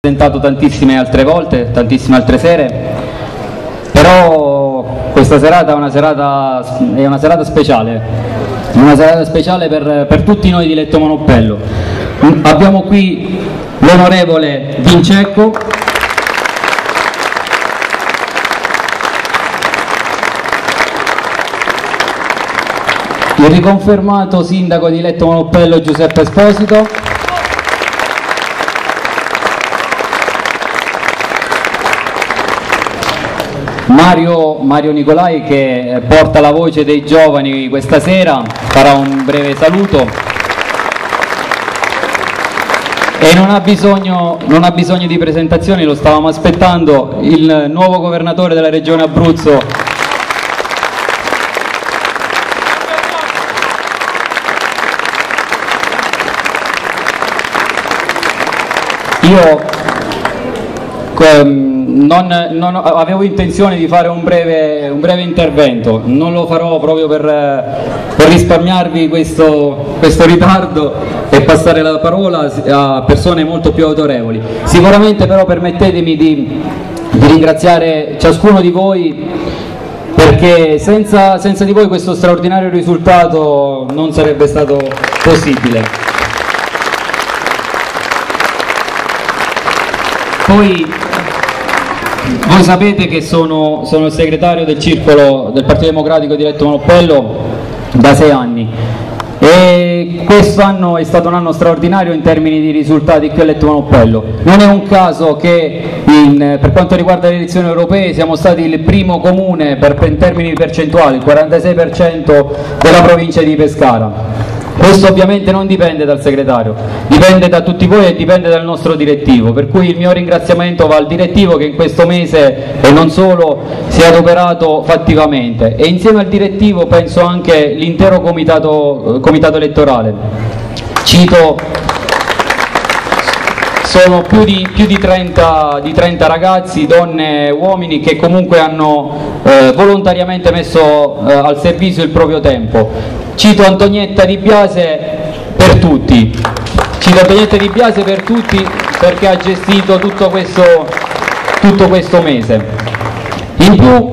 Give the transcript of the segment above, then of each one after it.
presentato tantissime altre volte, tantissime altre sere, però questa serata è una serata speciale, per tutti noi di Letto Manoppello. Abbiamo qui l'onorevole Vincecco, il riconfermato sindaco di Letto Manoppello Giuseppe Esposito, Mario Nicolai, che porta la voce dei giovani questa sera, farà un breve saluto e non ha bisogno di presentazioni, lo stavamo aspettando, il nuovo governatore della regione Abruzzo, io avevo intenzione di fare un breve intervento, non lo farò proprio per risparmiarvi questo ritardo e passare la parola a persone molto più autorevoli. Sicuramente però permettetemi di ringraziare ciascuno di voi, perché senza di voi questo straordinario risultato non sarebbe stato possibile. Poi voi sapete che sono il segretario del circolo del Partito Democratico di Letto Manoppello da 6 anni e quest'anno è stato un anno straordinario in termini di risultati qui a Letto Manoppello. Non è un caso che per quanto riguarda le elezioni europee siamo stati il primo comune in termini percentuali, il 46% della provincia di Pescara. Questo ovviamente non dipende dal segretario, dipende da tutti voi e dipende dal nostro direttivo, per cui il mio ringraziamento va al direttivo che in questo mese e non solo si è adoperato fattivamente, e insieme al direttivo penso anche l'intero comitato elettorale. Cito, sono più di 30 ragazzi, donne e uomini che comunque hanno volontariamente messo al servizio il proprio tempo. Cito Antonietta Di Biase per tutti, perché ha gestito tutto questo mese. In più,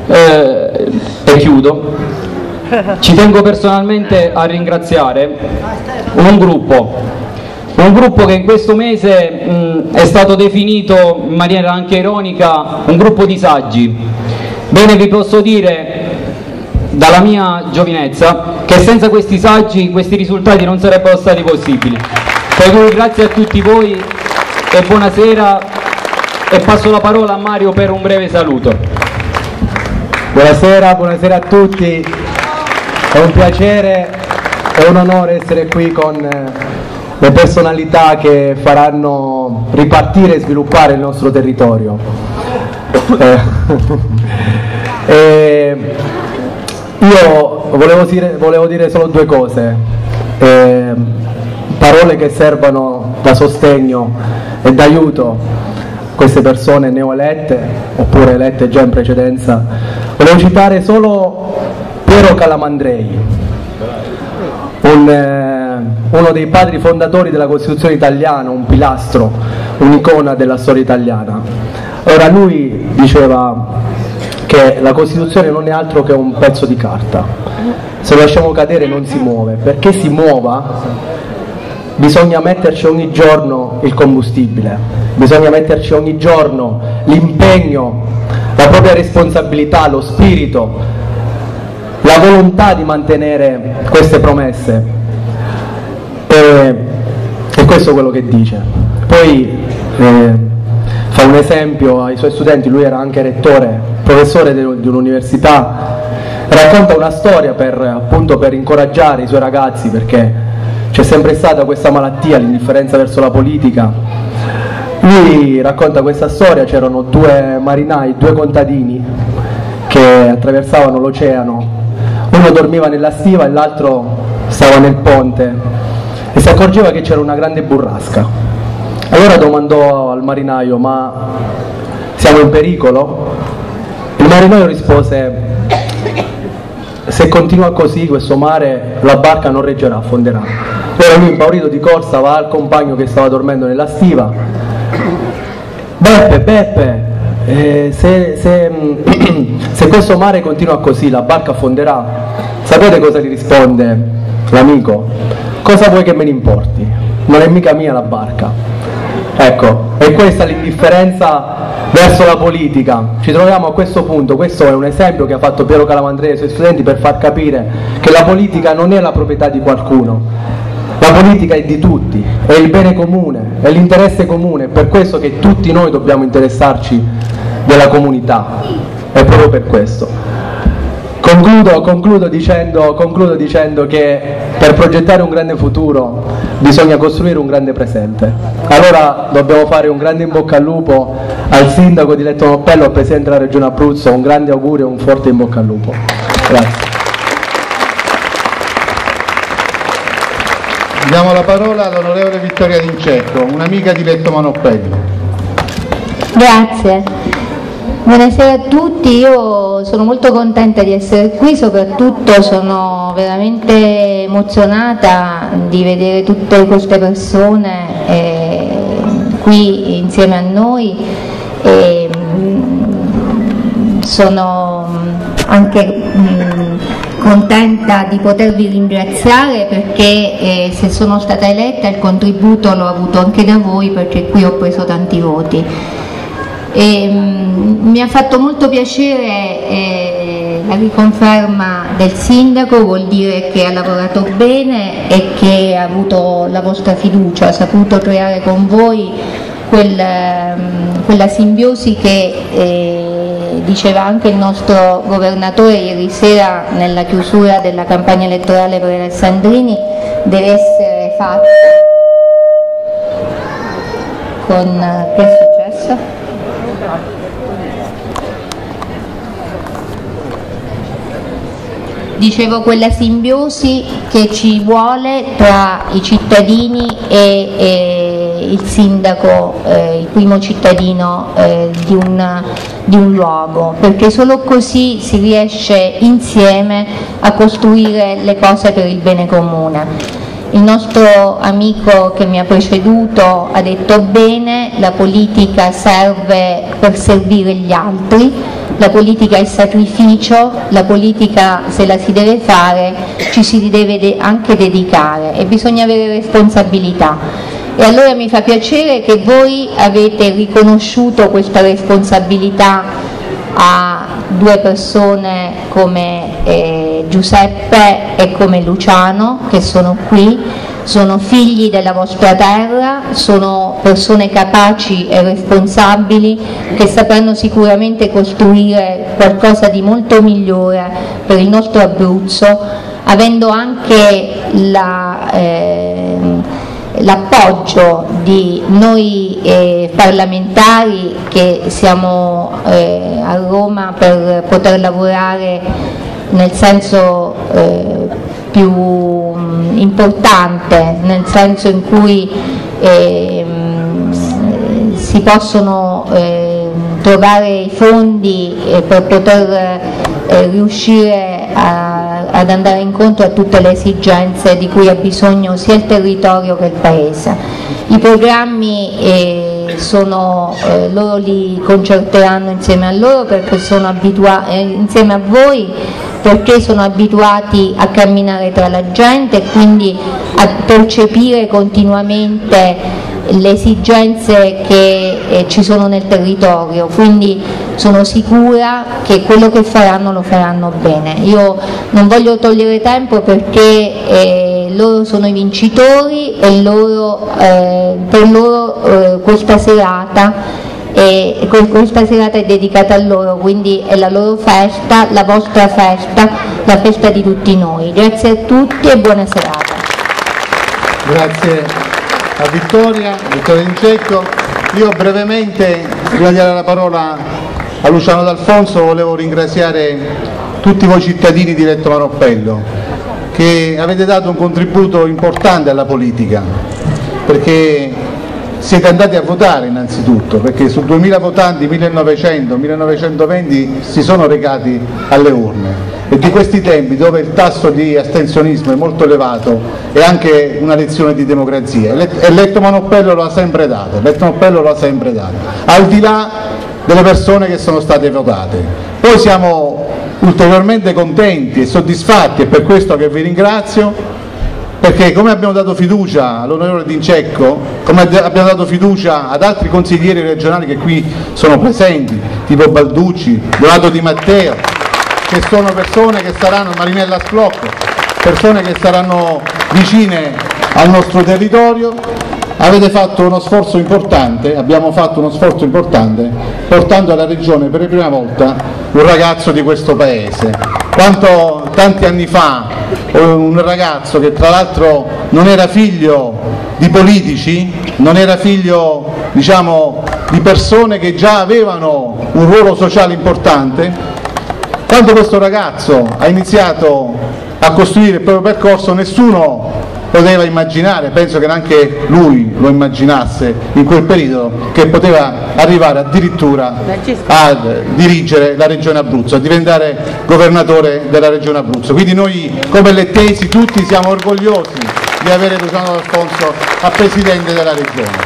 e chiudo, ci tengo personalmente a ringraziare un gruppo che in questo mese è stato definito in maniera anche ironica un gruppo di saggi. Bene, vi posso dire dalla mia giovinezza che senza questi saggi questi risultati non sarebbero stati possibili. Per cui grazie a tutti voi e buonasera, e passo la parola a Mario per un breve saluto. Buonasera a tutti, è un piacere e un onore essere qui con le personalità che faranno ripartire e sviluppare il nostro territorio. Io volevo dire solo 2 cose, parole che servano da sostegno e d'aiuto a queste persone neoelette oppure elette già in precedenza. Volevo citare solo Piero Calamandrei, uno dei padri fondatori della Costituzione italiana, un pilastro, un'icona della storia italiana. Ora, lui diceva che la Costituzione non è altro che un pezzo di carta, se lo lasciamo cadere non si muove. Perché si muova bisogna metterci ogni giorno il combustibile, bisogna metterci ogni giorno l'impegno, la propria responsabilità, lo spirito, la volontà di mantenere queste promesse, e questo è quello che dice. Poi fa un esempio ai suoi studenti, lui era anche rettore, professore di un'università, racconta una storia appunto per incoraggiare i suoi ragazzi, perché c'è sempre stata questa malattia, l'indifferenza verso la politica. Lui racconta questa storia: c'erano 2 marinai, 2 contadini che attraversavano l'oceano, uno dormiva nella stiva e l'altro stava nel ponte, e si accorgeva che c'era una grande burrasca. Allora domandò al marinaio: ma siamo in pericolo? Il marinaio rispose: se continua così questo mare la barca non reggerà, affonderà. Allora lui, impaurito di corsa, va al compagno che stava dormendo nella stiva, Beppe, se questo mare continua così la barca affonderà. Sapete cosa gli risponde l'amico? Cosa vuoi che me ne importi? Non è mica mia la barca. Ecco, e questa è l'indifferenza verso la politica. Ci troviamo a questo punto. Questo è un esempio che ha fatto Piero Calamandrei ai suoi studenti per far capire che la politica non è la proprietà di qualcuno, la politica è di tutti, è il bene comune, è l'interesse comune, è per questo che tutti noi dobbiamo interessarci della comunità, è proprio per questo. Concludo dicendo che per progettare un grande futuro bisogna costruire un grande presente. Allora dobbiamo fare un grande in bocca al lupo al sindaco di Letto Moppello, al presidente della regione Abruzzo, un grande augurio e un forte in bocca al lupo. Grazie. Diamo la parola all'onorevole Vittoria D'Incecco, un'amica di Letto Manoppello. Grazie. Buonasera a tutti, io sono molto contenta di essere qui, soprattutto sono veramente emozionata di vedere tutte queste persone qui insieme a noi e sono anche contenta di potervi ringraziare perché se sono stata eletta il contributo l'ho avuto anche da voi, perché qui ho preso tanti voti. Mi ha fatto molto piacere la riconferma del sindaco, vuol dire che ha lavorato bene e che ha avuto la vostra fiducia, ha saputo creare con voi quella simbiosi che diceva anche il nostro governatore ieri sera nella chiusura della campagna elettorale per Alessandrini, deve essere fatta con... che è successo? Dicevo, quella simbiosi che ci vuole tra i cittadini e il sindaco, il primo cittadino di un luogo, perché solo così si riesce insieme a costruire le cose per il bene comune. Il nostro amico che mi ha preceduto ha detto bene, la politica serve per servire gli altri, la politica è sacrificio, la politica se la si deve fare ci si deve anche dedicare e bisogna avere responsabilità. E allora mi fa piacere che voi avete riconosciuto questa responsabilità a due persone come Giuseppe e come Luciano, che sono qui, sono figli della vostra terra, sono persone capaci e responsabili che sapranno sicuramente costruire qualcosa di molto migliore per il nostro Abruzzo, avendo anche l'appoggio di noi parlamentari che siamo a Roma per poter lavorare nel senso più importante, nel senso in cui si possono trovare i fondi per poter riuscire ad andare incontro a tutte le esigenze di cui ha bisogno sia il territorio che il Paese. I programmi loro li concerteranno insieme a loro perché sono insieme a voi, perché sono abituati a camminare tra la gente e quindi a percepire continuamente le esigenze che ci sono nel territorio, quindi sono sicura che quello che faranno lo faranno bene. Io non voglio togliere tempo perché loro sono i vincitori e per loro questa serata è dedicata a loro, quindi è la loro festa, la vostra festa, la festa di tutti noi. Grazie a tutti e buona serata. Grazie a Vittoria D'Incecco. Io brevemente, prima di dare la parola a Luciano D'Alfonso, volevo ringraziare tutti voi cittadini di Letto Manoppello che avete dato un contributo importante alla politica, perché siete andati a votare innanzitutto, perché su 2000 votanti 1900-1920 si sono recati alle urne e di questi tempi dove il tasso di astensionismo è molto elevato è anche una lezione di democrazia, e Letto Manoppello lo ha sempre dato, al di là delle persone che sono state votate. Poi siamo ulteriormente contenti e soddisfatti, e per questo che vi ringrazio, perché come abbiamo dato fiducia all'onorevole D'Incecco, come abbiamo dato fiducia ad altri consiglieri regionali che qui sono presenti, tipo Balducci, Donato Di Matteo, che sono persone che saranno, Marinella Sclocco, persone che saranno vicine al nostro territorio, avete fatto uno sforzo importante, abbiamo fatto uno sforzo importante portando alla Regione per la prima volta un ragazzo di questo paese. Quanto tanti anni fa un ragazzo che tra l'altro non era figlio di politici, non era figlio, diciamo, di persone che già avevano un ruolo sociale importante, quando questo ragazzo ha iniziato a costruire il proprio percorso nessuno poteva immaginare, penso che neanche lui lo immaginasse in quel periodo, che poteva arrivare addirittura a dirigere la Regione Abruzzo, a diventare governatore della Regione Abruzzo. Quindi noi come lettesi tutti siamo orgogliosi di avere Luciano D'Alfonso a Presidente della Regione.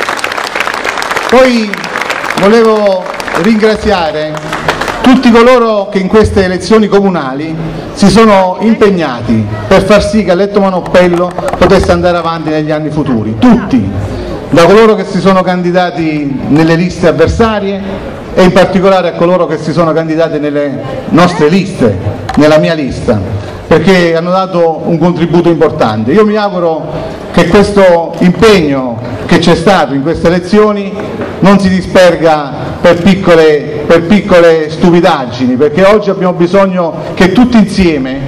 Poi volevo ringraziare tutti coloro che in queste elezioni comunali si sono impegnati per far sì che Letto Manoppello potesse andare avanti negli anni futuri, tutti, da coloro che si sono candidati nelle liste avversarie e in particolare a coloro che si sono candidati nelle nostre liste, nella mia lista, perché hanno dato un contributo importante. Io mi auguro che questo impegno che c'è stato in queste elezioni non si disperga per piccole stupidaggini, perché oggi abbiamo bisogno che tutti insieme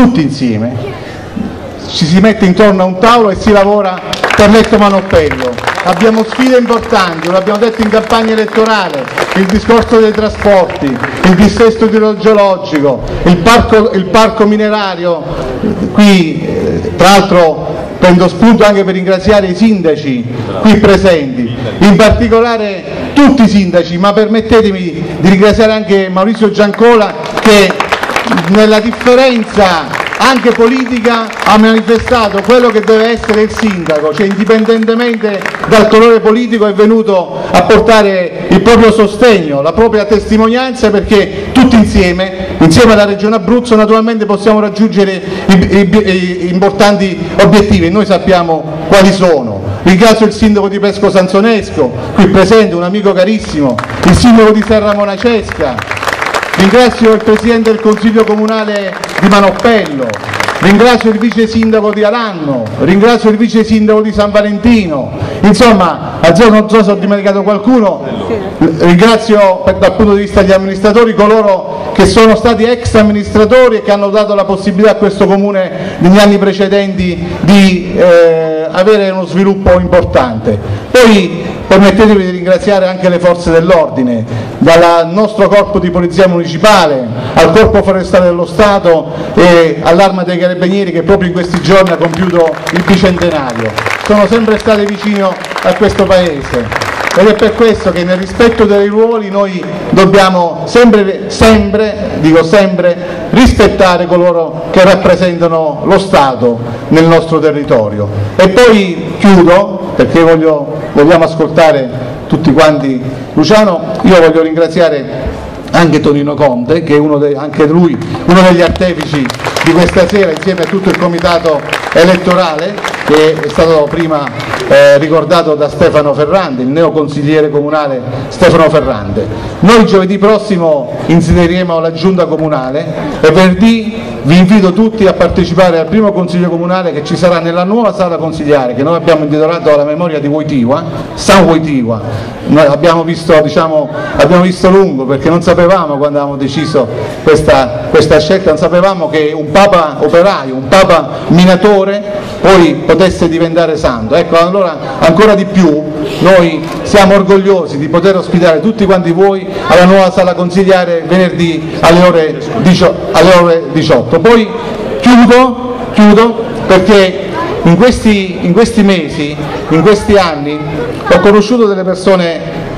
ci si mette intorno a un tavolo e si lavora per Letto Manoppello. Abbiamo sfide importanti, lo abbiamo detto in campagna elettorale, il discorso dei trasporti, il dissesto idrogeologico, il parco minerario. Qui tra l'altro prendo spunto anche per ringraziare i sindaci qui presenti, in particolare tutti i sindaci, ma permettetemi di ringraziare anche Maurizio Giancola, che nella differenza anche politica ha manifestato quello che deve essere il sindaco, cioè indipendentemente dal colore politico è venuto a portare il proprio sostegno, la propria testimonianza, perché tutti insieme alla Regione Abruzzo naturalmente possiamo raggiungere importanti obiettivi, e noi sappiamo quali sono. Ringrazio il sindaco di Pesco Sansonesco, qui presente, un amico carissimo, il sindaco di Serra Monacesca, ringrazio il presidente del consiglio comunale di Manoppello, ringrazio il vice sindaco di Alanno, ringrazio il vice sindaco di San Valentino, insomma, non so se ho dimenticato qualcuno, ringrazio dal punto di vista degli amministratori coloro che sono stati ex amministratori e che hanno dato la possibilità a questo comune negli anni precedenti di avere uno sviluppo importante. Poi permettetemi di ringraziare anche le forze dell'ordine, dal nostro corpo di polizia municipale al corpo forestale dello Stato e all'Arma dei Carabinieri, che proprio in questi giorni ha compiuto il bicentenario. Sono sempre state vicino a questo Paese, ed è per questo che nel rispetto dei ruoli noi dobbiamo sempre rispettare coloro che rappresentano lo Stato nel nostro territorio. E poi chiudo, perché vogliamo ascoltare tutti quanti Luciano. Io voglio ringraziare anche Tonino Conte, che è anche lui uno degli artefici di questa sera, insieme a tutto il comitato elettorale, che è stato prima ricordato da Stefano Ferrante, il neoconsigliere comunale Stefano Ferrante. Noi giovedì prossimo insedieremo la giunta comunale e venerdì vi invito tutti a partecipare al primo consiglio comunale che ci sarà nella nuova sala consigliare che noi abbiamo intitolato alla memoria di Wojtyła, San Wojtyła. Noi abbiamo visto lungo, perché non sapevamo, quando avevamo deciso questa scelta, non sapevamo che un papa operaio, un papa minatore poi potesse diventare santo. Ecco, allora ancora di più noi siamo orgogliosi di poter ospitare tutti quanti voi alla nuova sala consigliare venerdì alle ore 18. Poi chiudo perché in questi mesi, in questi anni ho conosciuto delle persone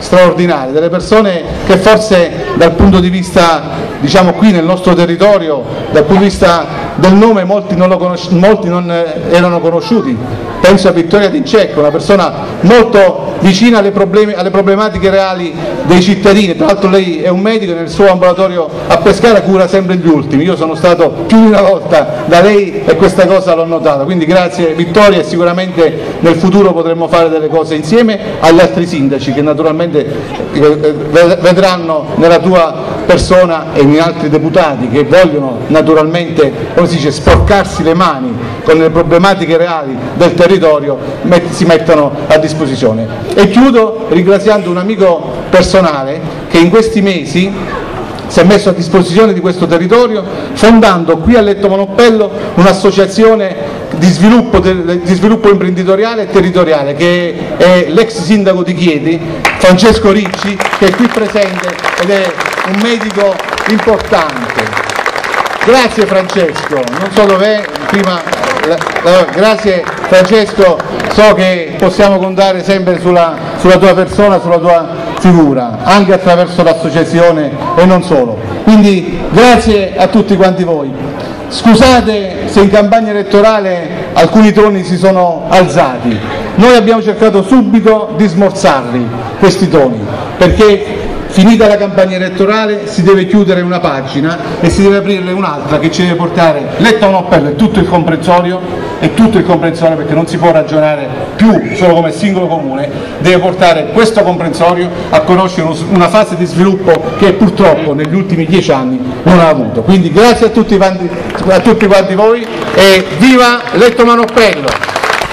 straordinarie, delle persone che forse dal punto di vista, diciamo qui nel nostro territorio, dal punto di vista del nome molti non erano conosciuti. Penso a Vittoria D'Incecco, una persona molto vicina alle problematiche reali dei cittadini. Tra l'altro lei è un medico e nel suo ambulatorio a Pescara cura sempre gli ultimi. Io sono stato più di una volta da lei e questa cosa l'ho notata, quindi grazie Vittoria, e sicuramente nel futuro potremo fare delle cose insieme agli altri sindaci che naturalmente vedranno nella tua persona e in altri deputati che vogliono naturalmente, come si dice, sporcarsi le mani con le problematiche reali del territorio, si mettano a disposizione. E chiudo ringraziando un amico personale che in questi mesi si è messo a disposizione di questo territorio fondando qui a Letto Manoppello un'associazione di sviluppo imprenditoriale e territoriale, che è l'ex sindaco di Chieti, Francesco Ricci, che è qui presente ed è un medico importante. Grazie Francesco, non so dov'è, grazie Francesco, so che possiamo contare sempre sulla tua persona, sulla tua figura, anche attraverso l'associazione e non solo. Quindi grazie a tutti quanti voi. Scusate se in campagna elettorale alcuni toni si sono alzati, noi abbiamo cercato subito di smorzarli questi toni, perché finita la campagna elettorale si deve chiudere una pagina e si deve aprirne un'altra che ci deve portare Letto Manoppello e tutto il comprensorio, perché non si può ragionare più solo come singolo comune, deve portare questo comprensorio a conoscere una fase di sviluppo che purtroppo negli ultimi 10 anni non ha avuto. Quindi grazie a tutti quanti voi e viva Letto Manoppello!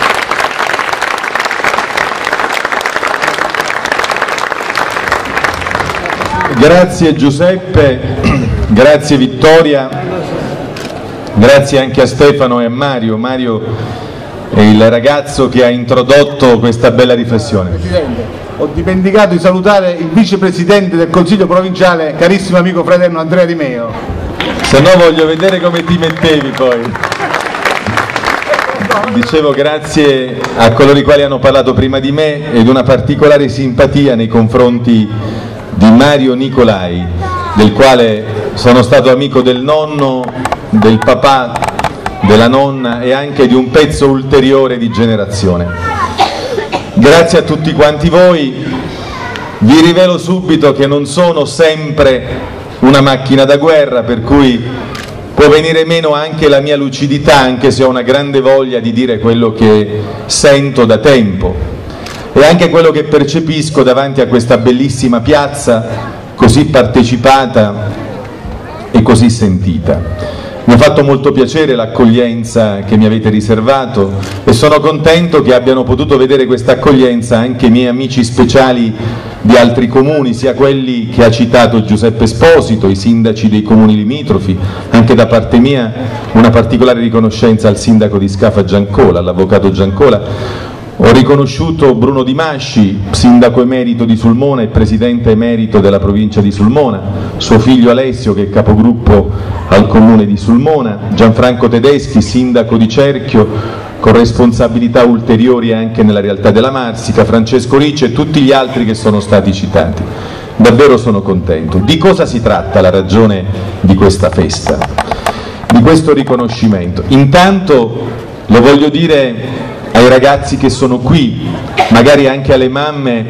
Grazie Giuseppe, grazie Vittoria, grazie anche a Stefano e a Mario. Mario è il ragazzo che ha introdotto questa bella riflessione. Presidente, ho dimenticato di salutare il vicepresidente del Consiglio provinciale, carissimo amico fraterno Andrea Di Meo. Se no voglio vedere come ti mettevi poi. Dicevo grazie a coloro i quali hanno parlato prima di me ed una particolare simpatia nei confronti di Mario Nicolai, del quale sono stato amico del nonno, del papà, della nonna e anche di un pezzo ulteriore di generazione. Grazie a tutti quanti voi, vi rivelo subito che non sono sempre una macchina da guerra, per cui può venire meno anche la mia lucidità, anche se ho una grande voglia di dire quello che sento da tempo. E anche quello che percepisco davanti a questa bellissima piazza così partecipata e così sentita. Mi ha fatto molto piacere l'accoglienza che mi avete riservato e sono contento che abbiano potuto vedere questa accoglienza anche i miei amici speciali di altri comuni, sia quelli che ha citato Giuseppe Esposito, i sindaci dei comuni limitrofi. Anche da parte mia una particolare riconoscenza al sindaco di Scafa Giancola, all'avvocato Giancola. Ho riconosciuto Bruno Di Masci, sindaco emerito di Sulmona e presidente emerito della provincia di Sulmona, suo figlio Alessio che è capogruppo al comune di Sulmona, Gianfranco Tedeschi, sindaco di Cerchio, con responsabilità ulteriori anche nella realtà della Marsica, Francesco Ricci e tutti gli altri che sono stati citati. Davvero sono contento. Di cosa si tratta la ragione di questa festa, di questo riconoscimento? Intanto lo voglio dire ai ragazzi che sono qui, magari anche alle mamme,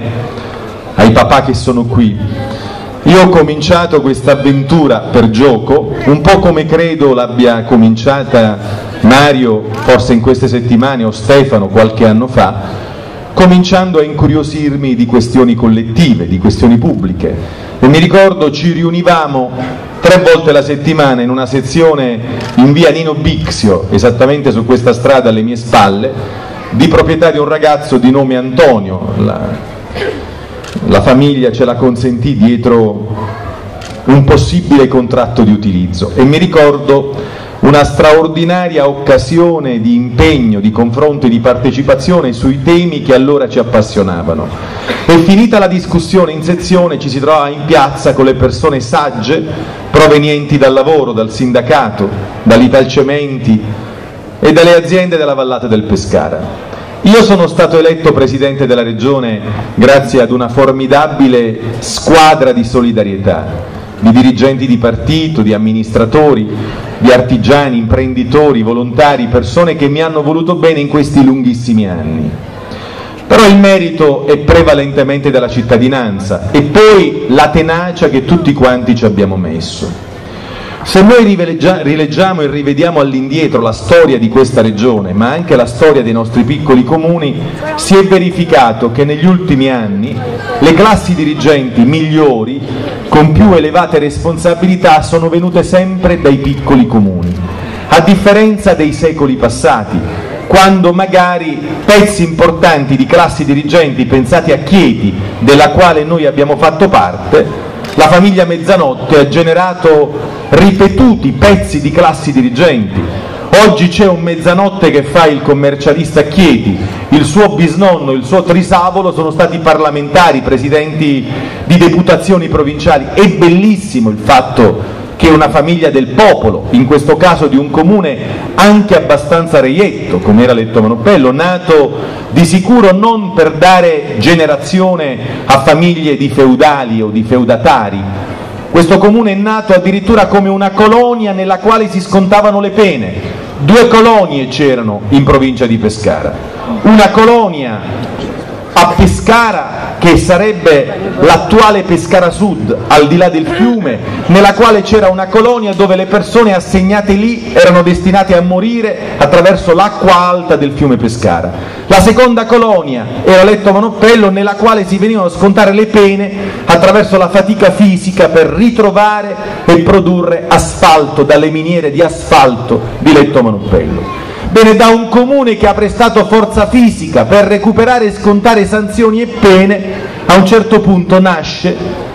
ai papà che sono qui. Io ho cominciato questa avventura per gioco, un po' come credo l'abbia cominciata Mario, forse in queste settimane, o Stefano qualche anno fa, cominciando a incuriosirmi di questioni collettive, di questioni pubbliche. E mi ricordo ci riunivamo 3 volte la settimana in una sezione in via Nino Bixio, esattamente su questa strada alle mie spalle, di proprietà di un ragazzo di nome Antonio. La famiglia ce la consentì dietro un possibile contratto di utilizzo e mi ricordo una straordinaria occasione di impegno, di confronto e di partecipazione sui temi che allora ci appassionavano. E finita la discussione in sezione ci si trovava in piazza con le persone sagge provenienti dal lavoro, dal sindacato, dall'Italcementi e dalle aziende della Vallata del Pescara. Io sono stato eletto Presidente della Regione grazie ad una formidabile squadra di solidarietà, di dirigenti di partito, di amministratori, di artigiani, imprenditori, volontari, persone che mi hanno voluto bene in questi lunghissimi anni. Però il merito è prevalentemente della cittadinanza e poi la tenacia che tutti quanti ci abbiamo messo. Se noi rileggiamo e rivediamo all'indietro la storia di questa regione, ma anche la storia dei nostri piccoli comuni, si è verificato che negli ultimi anni le classi dirigenti migliori, con più elevate responsabilità, sono venute sempre dai piccoli comuni, a differenza dei secoli passati, quando magari pezzi importanti di classi dirigenti, pensate a Chieti, della quale noi abbiamo fatto parte, la famiglia Mezzanotte ha generato ripetuti pezzi di classi dirigenti. Oggi c'è un Mezzanotte che fa il commercialista a Chieti, il suo bisnonno, il suo trisavolo sono stati parlamentari, presidenti di deputazioni provinciali. È bellissimo il fatto che una famiglia del popolo, in questo caso di un comune anche abbastanza reietto, come era Letto Manoppello, nato di sicuro non per dare generazione a famiglie di feudali o di feudatari. Questo comune è nato addirittura come una colonia nella quale si scontavano le pene. 2 colonie c'erano in provincia di Pescara. Una colonia a Pescara, che sarebbe l'attuale Pescara Sud, al di là del fiume, nella quale c'era una colonia dove le persone assegnate lì erano destinate a morire attraverso l'acqua alta del fiume Pescara. La seconda colonia era Letto Manoppello, nella quale si venivano a scontare le pene attraverso la fatica fisica per ritrovare e produrre asfalto dalle miniere di asfalto di Letto Manoppello. Bene, da un comune che ha prestato forza fisica per recuperare e scontare sanzioni e pene, a un certo punto nasce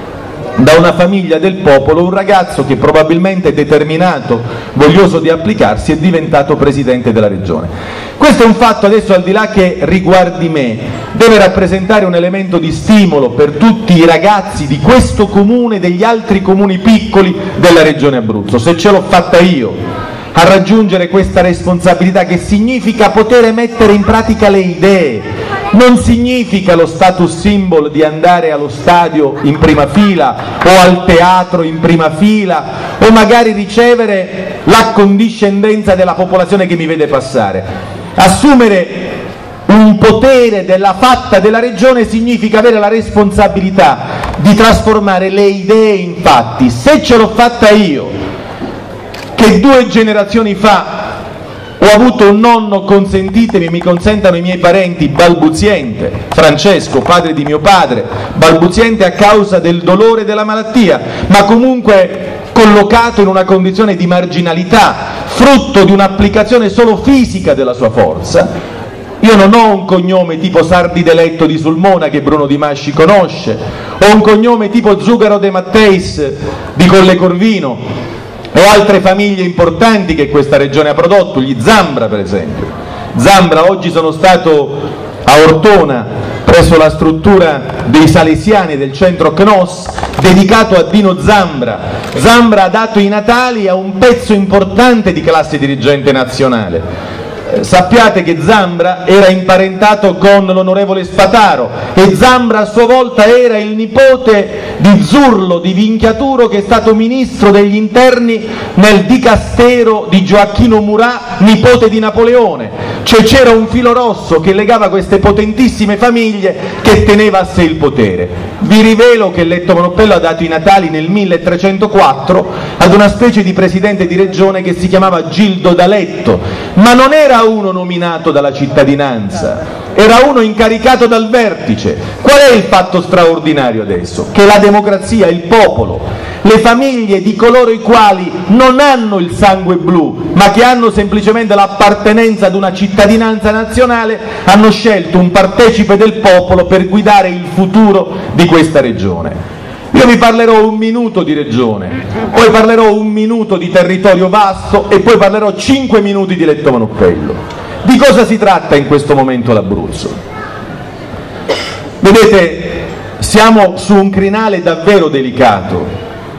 da una famiglia del popolo un ragazzo che probabilmente determinato, voglioso di applicarsi, è diventato Presidente della Regione. Questo è un fatto, adesso, al di là che riguardi me, deve rappresentare un elemento di stimolo per tutti i ragazzi di questo comune e degli altri comuni piccoli della Regione Abruzzo. Se ce l'ho fatta io a raggiungere questa responsabilità, che significa poter mettere in pratica le idee, non significa lo status symbol di andare allo stadio in prima fila o al teatro in prima fila o magari ricevere l'accondiscendenza della popolazione che mi vede passare. Assumere un potere della fatta della regione significa avere la responsabilità di trasformare le idee in fatti. Se ce l'ho fatta io, che 2 generazioni fa ho avuto un nonno, consentitemi, mi consentano i miei parenti, balbuziente, Francesco, padre di mio padre, balbuziente a causa del dolore e della malattia, ma comunque collocato in una condizione di marginalità, frutto di un'applicazione solo fisica della sua forza. Io non ho un cognome tipo Sardi Deletto di Sulmona, che Bruno Di Masci conosce, ho un cognome tipo Zugaro De Matteis di Colle Corvino, o altre famiglie importanti che questa regione ha prodotto, gli Zambra per esempio. Zambra, oggi sono stato a Ortona presso la struttura dei Salesiani del centro CNOS dedicato a Dino Zambra. Zambra ha dato i natali a un pezzo importante di classe dirigente nazionale. Sappiate che Zambra era imparentato con l'onorevole Spataro e Zambra a sua volta era il nipote di Zurlo di Vinchiaturo, che è stato ministro degli interni nel dicastero di Gioacchino Murat, nipote di Napoleone. Cioè c'era un filo rosso che legava queste potentissime famiglie, che teneva a sé il potere. Vi rivelo che Letto Manoppello ha dato i natali nel 1304 ad una specie di presidente di regione che si chiamava Gildo D'Aletto, ma non era uno nominato dalla cittadinanza, era uno incaricato dal vertice. Qual è il fatto straordinario adesso? Che la democrazia, il popolo, le famiglie di coloro i quali non hanno il sangue blu, ma che hanno semplicemente l'appartenenza ad una cittadinanza nazionale, hanno scelto un partecipe del popolo per guidare il futuro di questa regione. Io vi parlerò 1 minuto di regione, poi parlerò 1 minuto di territorio vasto e poi parlerò 5 minuti di Letto Manoppello. Di cosa si tratta in questo momento l'Abruzzo? Vedete, siamo su un crinale davvero delicato.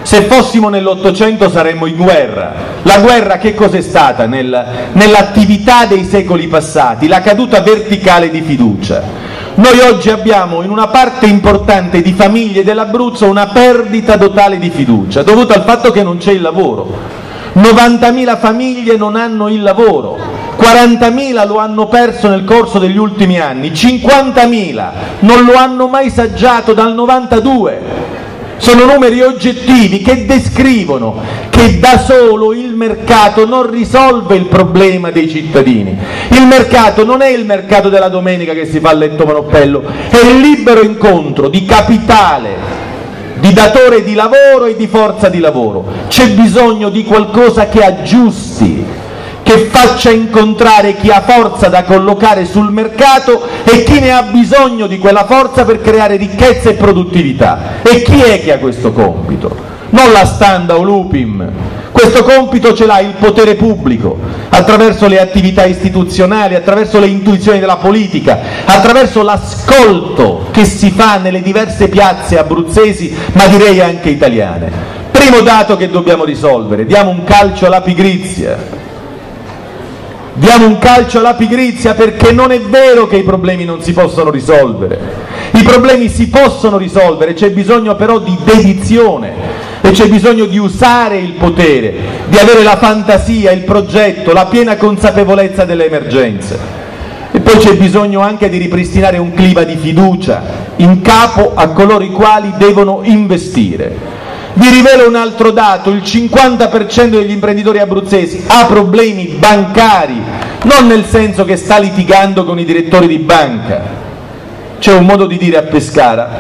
Se fossimo nell'800 saremmo in guerra. La guerra che cos'è stata nell'attività dei secoli passati? La caduta verticale di fiducia. Noi oggi abbiamo in una parte importante di famiglie dell'Abruzzo una perdita totale di fiducia, dovuta al fatto che non c'è il lavoro. 90.000 famiglie non hanno il lavoro, 40.000 lo hanno perso nel corso degli ultimi anni, 50.000 non lo hanno mai saggiato dal 92. Sono numeri oggettivi che descrivono che da solo il mercato non risolve il problema dei cittadini. Il mercato non è il mercato della domenica che si fa a letto Manoppello, è il libero incontro di capitale, di datore di lavoro e di forza di lavoro. C'è bisogno di qualcosa che aggiusti, che faccia incontrare chi ha forza da collocare sul mercato e chi ne ha bisogno di quella forza per creare ricchezza e produttività. E chi è che ha questo compito? Non la Standa o l'Upim. Questo compito ce l'ha il potere pubblico, attraverso le attività istituzionali, attraverso le intuizioni della politica, attraverso l'ascolto che si fa nelle diverse piazze abruzzesi, ma direi anche italiane. Primo dato che dobbiamo risolvere: diamo un calcio alla pigrizia. Diamo un calcio alla pigrizia, perché non è vero che i problemi non si possono risolvere. I problemi si possono risolvere, c'è bisogno però di dedizione e c'è bisogno di usare il potere, di avere la fantasia, il progetto, la piena consapevolezza delle emergenze. E poi c'è bisogno anche di ripristinare un clima di fiducia in capo a coloro i quali devono investire. Vi rivelo un altro dato: il 50% degli imprenditori abruzzesi ha problemi bancari, non nel senso che sta litigando con i direttori di banca. C'è un modo di dire a Pescara,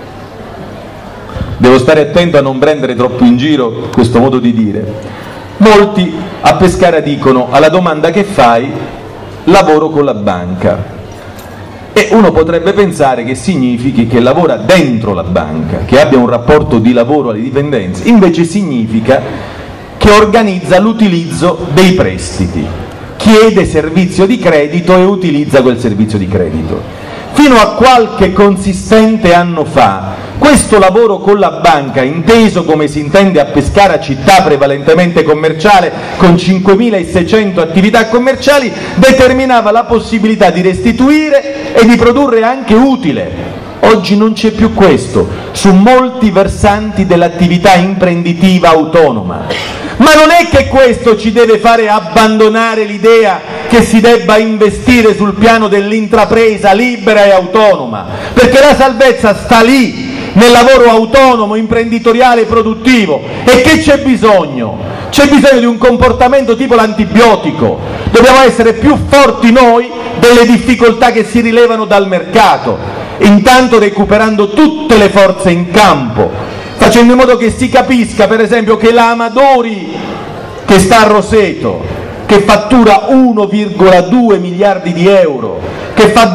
devo stare attento a non prendere troppo in giro questo modo di dire. Molti a Pescara dicono alla domanda che fai: lavoro con la banca. E uno potrebbe pensare che significhi che lavora dentro la banca, che abbia un rapporto di lavoro alle dipendenze. Invece significa che organizza l'utilizzo dei prestiti, chiede servizio di credito e utilizza quel servizio di credito. Fino a qualche consistente anno fa questo lavoro con la banca, inteso come si intende a Pescara, città prevalentemente commerciale con 5.600 attività commerciali, determinava la possibilità di restituire e di produrre anche utile. Oggi non c'è più questo su molti versanti dell'attività imprenditiva autonoma. Ma non è che questo ci deve fare abbandonare l'idea che si debba investire sul piano dell'intrapresa libera e autonoma, perché la salvezza sta lì, nel lavoro autonomo, imprenditoriale e produttivo. E che c'è bisogno? C'è bisogno di un comportamento tipo l'antibiotico. Dobbiamo essere più forti noi delle difficoltà che si rilevano dal mercato, intanto recuperando tutte le forze in campo, facendo in modo che si capisca, per esempio, che la Amadori, che sta a Roseto, che fattura 1,2 miliardi di euro, che fa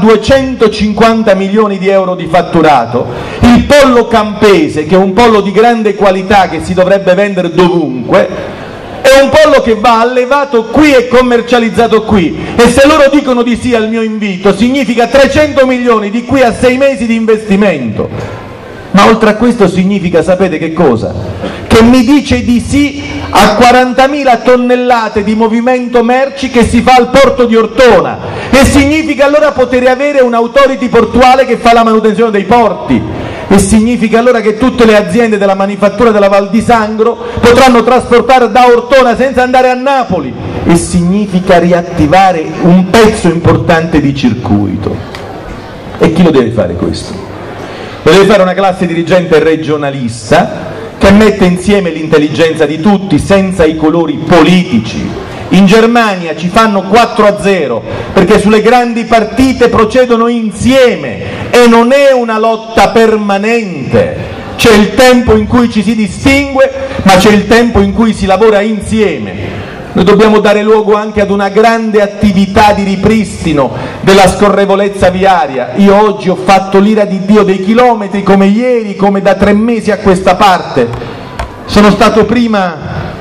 250 milioni di euro di fatturato, il pollo campese, che è un pollo di grande qualità che si dovrebbe vendere dovunque, è un pollo che va allevato qui e commercializzato qui. E se loro dicono di sì al mio invito, significa 300 milioni di qui a 6 mesi di investimento. Ma oltre a questo significa, sapete che cosa? Che mi dice di sì a 40.000 tonnellate di movimento merci che si fa al porto di Ortona, e significa allora poter avere un'autority portuale che fa la manutenzione dei porti, e significa allora che tutte le aziende della manifattura della Val di Sangro potranno trasportare da Ortona senza andare a Napoli, e significa riattivare un pezzo importante di circuito. E chi lo deve fare questo? Lo deve fare una classe dirigente regionalista che mette insieme l'intelligenza di tutti senza i colori politici. In Germania ci fanno 4-0 perché sulle grandi partite procedono insieme e non è una lotta permanente. C'è il tempo in cui ci si distingue, ma c'è il tempo in cui si lavora insieme. Noi dobbiamo dare luogo anche ad una grande attività di ripristino della scorrevolezza viaria. Io oggi ho fatto l'ira di Dio dei chilometri, come ieri, come da 3 mesi a questa parte. Sono stato prima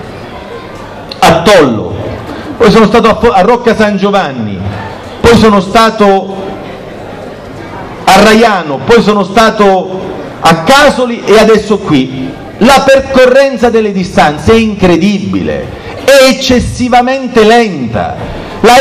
a Tollo, poi sono stato a Rocca San Giovanni, poi sono stato a Raiano, poi sono stato a Casoli e adesso qui. la percorrenza delle distanze è incredibile, è eccessivamente lenta. La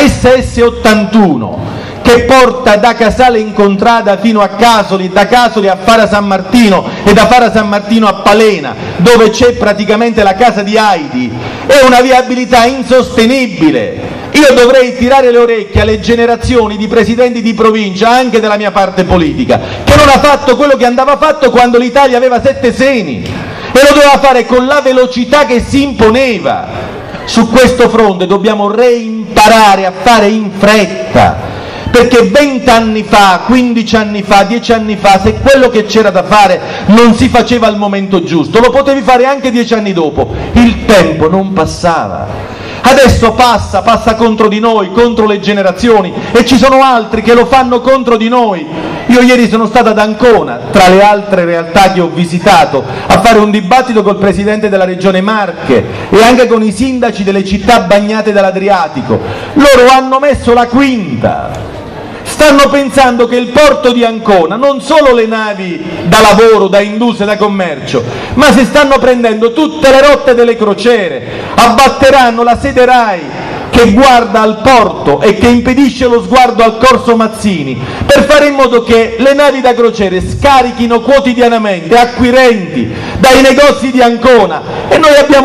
SS81 che porta da Casale Incontrada fino a Casoli, da Casoli a Fara San Martino e da Fara San Martino a Palena, dove c'è praticamente la casa di Heidi, è una viabilità insostenibile. Io dovrei tirare le orecchie alle generazioni di presidenti di provincia, anche della mia parte politica, che non ha fatto quello che andava fatto quando l'Italia aveva 7 seni e lo doveva fare con la velocità che si imponeva. Su questo fronte dobbiamo reimparare a fare in fretta, perché 20 anni fa, 15 anni fa, 10 anni fa, se quello che c'era da fare non si faceva al momento giusto, lo potevi fare anche 10 anni dopo, il tempo non passava. Adesso passa contro di noi, contro le generazioni, e ci sono altri che lo fanno contro di noi. Io ieri sono stato ad Ancona, tra le altre realtà che ho visitato, a fare un dibattito col presidente della regione Marche e anche con i sindaci delle città bagnate dall'Adriatico. Loro hanno messo la quinta. Stanno pensando che il porto di Ancona, non solo le navi da lavoro, da industria, da commercio, ma si stanno prendendo tutte le rotte delle crociere, abbatteranno la sede RAI che guarda al porto e che impedisce lo sguardo al corso Mazzini, per fare in modo che le navi da crociere scarichino quotidianamente acquirenti dai negozi di Ancona, e noi abbiamo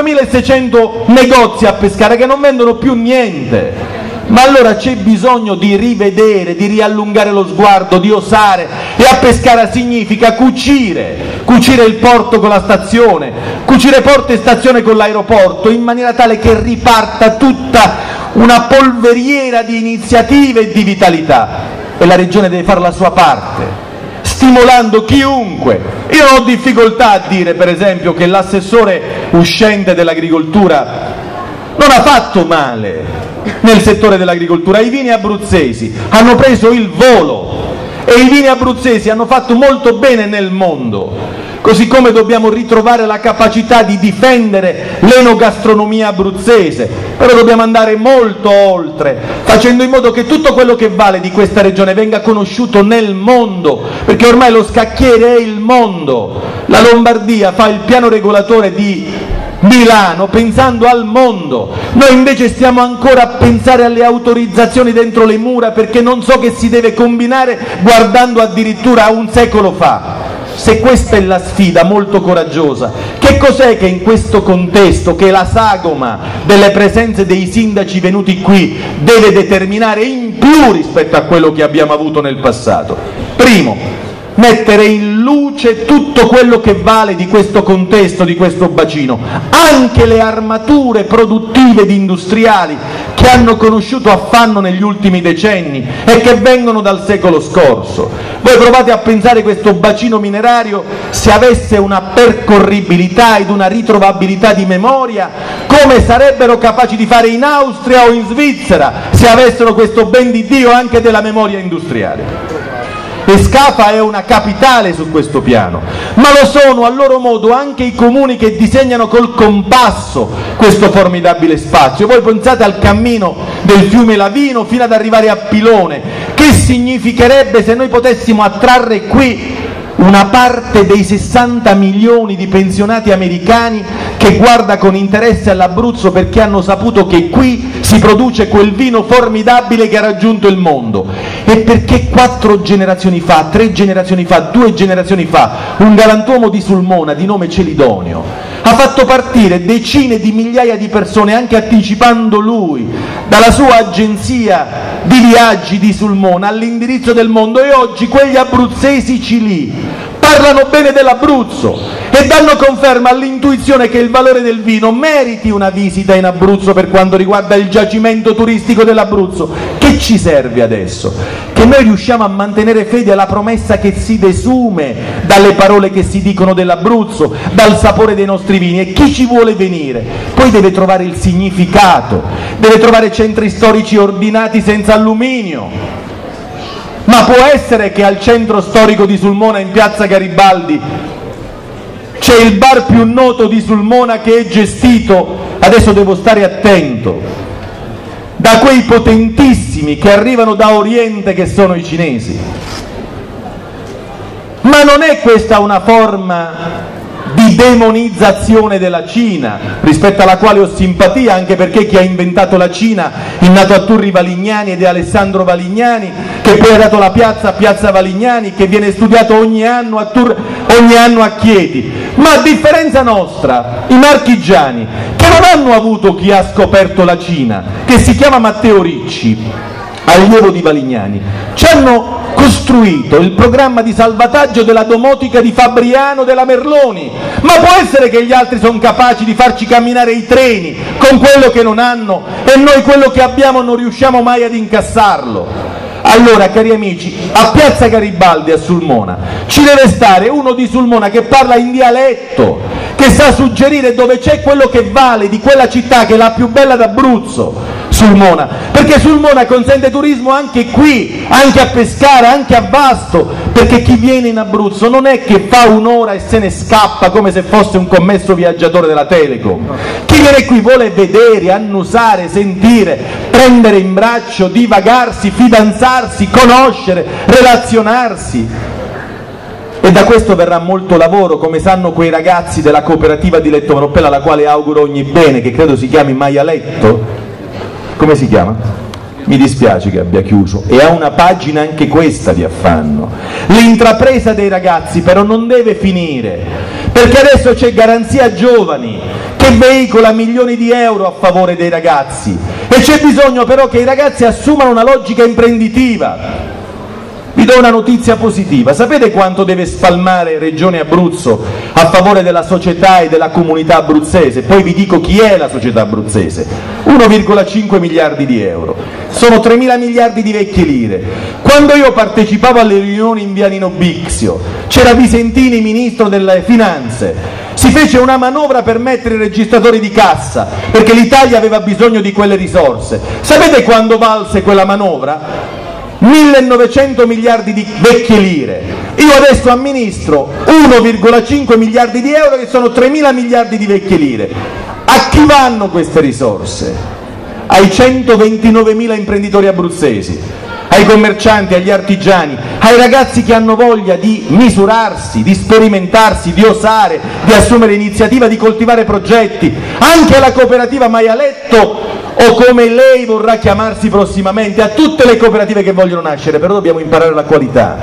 5.600 negozi a Pescara che non vendono più niente. Ma allora c'è bisogno di rivedere, di riallungare lo sguardo, di osare, e a Pescara significa cucire il porto con la stazione, cucire porto e stazione con l'aeroporto, in maniera tale che riparta tutta una polveriera di iniziative e di vitalità, e la Regione deve fare la sua parte, stimolando chiunque. Io non ho difficoltà a dire, per esempio, che l'assessore uscente dell'agricoltura non ha fatto male nel settore dell'agricoltura. I vini abruzzesi hanno preso il volo e i vini abruzzesi hanno fatto molto bene nel mondo, così come dobbiamo ritrovare la capacità di difendere l'enogastronomia abruzzese, però dobbiamo andare molto oltre, facendo in modo che tutto quello che vale di questa regione venga conosciuto nel mondo, perché ormai lo scacchiere è il mondo. La Lombardia fa il piano regolatore di Milano pensando al mondo, noi invece stiamo ancora a pensare alle autorizzazioni dentro le mura, perché non so che si deve combinare guardando addirittura a un secolo fa. Se questa è la sfida molto coraggiosa, che cos'è che in questo contesto, che è la sagoma delle presenze dei sindaci venuti qui, deve determinare in più rispetto a quello che abbiamo avuto nel passato? Primo, mettere in luce tutto quello che vale di questo contesto, di questo bacino, anche le armature produttive ed industriali che hanno conosciuto affanno negli ultimi decenni e che vengono dal secolo scorso. Voi provate a pensare questo bacino minerario, se avesse una percorribilità ed una ritrovabilità di memoria, come sarebbero capaci di fare in Austria o in Svizzera se avessero questo ben di Dio anche della memoria industriale. E Scafa è una capitale su questo piano, ma lo sono a loro modo anche i comuni che disegnano col compasso questo formidabile spazio. Voi pensate al cammino del fiume Lavino fino ad arrivare a Pilone. Che significherebbe se noi potessimo attrarre qui una parte dei 60 milioni di pensionati americani che guarda con interesse all'Abruzzo perché hanno saputo che qui si produce quel vino formidabile che ha raggiunto il mondo, e perché 4 generazioni fa, 3 generazioni fa, 2 generazioni fa, un galantuomo di Sulmona di nome Celidonio ha fatto partire decine di migliaia di persone, anche anticipando lui, dalla sua agenzia di viaggi di Sulmona all'indirizzo del mondo, e oggi quegli abruzzesi lì parlano bene dell'Abruzzo e danno conferma all'intuizione che il valore del vino meriti una visita in Abruzzo per quanto riguarda il giacimento turistico dell'Abruzzo. Che ci serve adesso? Che noi riusciamo a mantenere fede alla promessa che si desume dalle parole che si dicono dell'Abruzzo, dal sapore dei nostri vini, e chi ci vuole venire poi deve trovare il significato, deve trovare centri storici ordinati senza alluminio. Ma può essere che al centro storico di Sulmona, in piazza Garibaldi, c'è il bar più noto di Sulmona che è gestito, adesso devo stare attento, da quei potentissimi che arrivano da Oriente, che sono i cinesi? Ma non è questa una forma di demonizzazione della Cina, rispetto alla quale ho simpatia, anche perché chi ha inventato la Cina, il nato a Turri Valignani ed è Alessandro Valignani, che poi ha dato la piazza a Piazza Valignani, che viene studiato ogni anno a Chieti. Ma a differenza nostra, i marchigiani, che non hanno avuto chi ha scoperto la Cina, che si chiama Matteo Ricci, allievo di Valignani, ci hanno costruito il programma di salvataggio della domotica di Fabriano della Merloni. Ma può essere che gli altri sono capaci di farci camminare i treni con quello che non hanno e noi quello che abbiamo non riusciamo mai ad incassarlo? Allora, cari amici, a Piazza Garibaldi a Sulmona ci deve stare uno di Sulmona che parla in dialetto, che sa suggerire dove c'è quello che vale di quella città che è la più bella d'Abruzzo, Sulmona, perché Sulmona consente turismo anche qui, anche a Pescara, anche a Vasto, perché chi viene in Abruzzo non è che fa un'ora e se ne scappa come se fosse un commesso viaggiatore della Telecom. Chi viene qui vuole vedere, annusare, sentire, prendere in braccio, divagarsi, fidanzarsi, conoscere, relazionarsi. E da questo verrà molto lavoro, come sanno quei ragazzi della cooperativa di Letto Manoppella, alla quale auguro ogni bene, che credo si chiami Maialetto. Come si chiama? Mi dispiace che abbia chiuso, e ha una pagina anche questa di affanno. L'intrapresa dei ragazzi però non deve finire, perché adesso c'è Garanzia Giovani che veicola milioni di euro a favore dei ragazzi, e c'è bisogno però che i ragazzi assumano una logica imprenditiva. Vi do una notizia positiva: sapete quanto deve spalmare Regione Abruzzo a favore della società e della comunità abruzzese? Poi vi dico chi è la società abruzzese: 1,5 miliardi di euro, sono 3.000 miliardi di vecchie lire. Quando io partecipavo alle riunioni in via Nino Bixio, c'era Visentini, ministro delle finanze, si fece una manovra per mettere i registratori di cassa, perché l'Italia aveva bisogno di quelle risorse. Sapete quando valse quella manovra? 1.900 miliardi di vecchie lire. Io adesso amministro 1,5 miliardi di euro, che sono 3.000 miliardi di vecchie lire. A chi vanno queste risorse? Ai 129.000 imprenditori abruzzesi, ai commercianti, agli artigiani, ai ragazzi che hanno voglia di misurarsi, di sperimentarsi, di osare, di assumere iniziativa, di coltivare progetti, anche alla cooperativa Maialetto, o come lei vorrà chiamarsi prossimamente, a tutte le cooperative che vogliono nascere. Però dobbiamo imparare la qualità,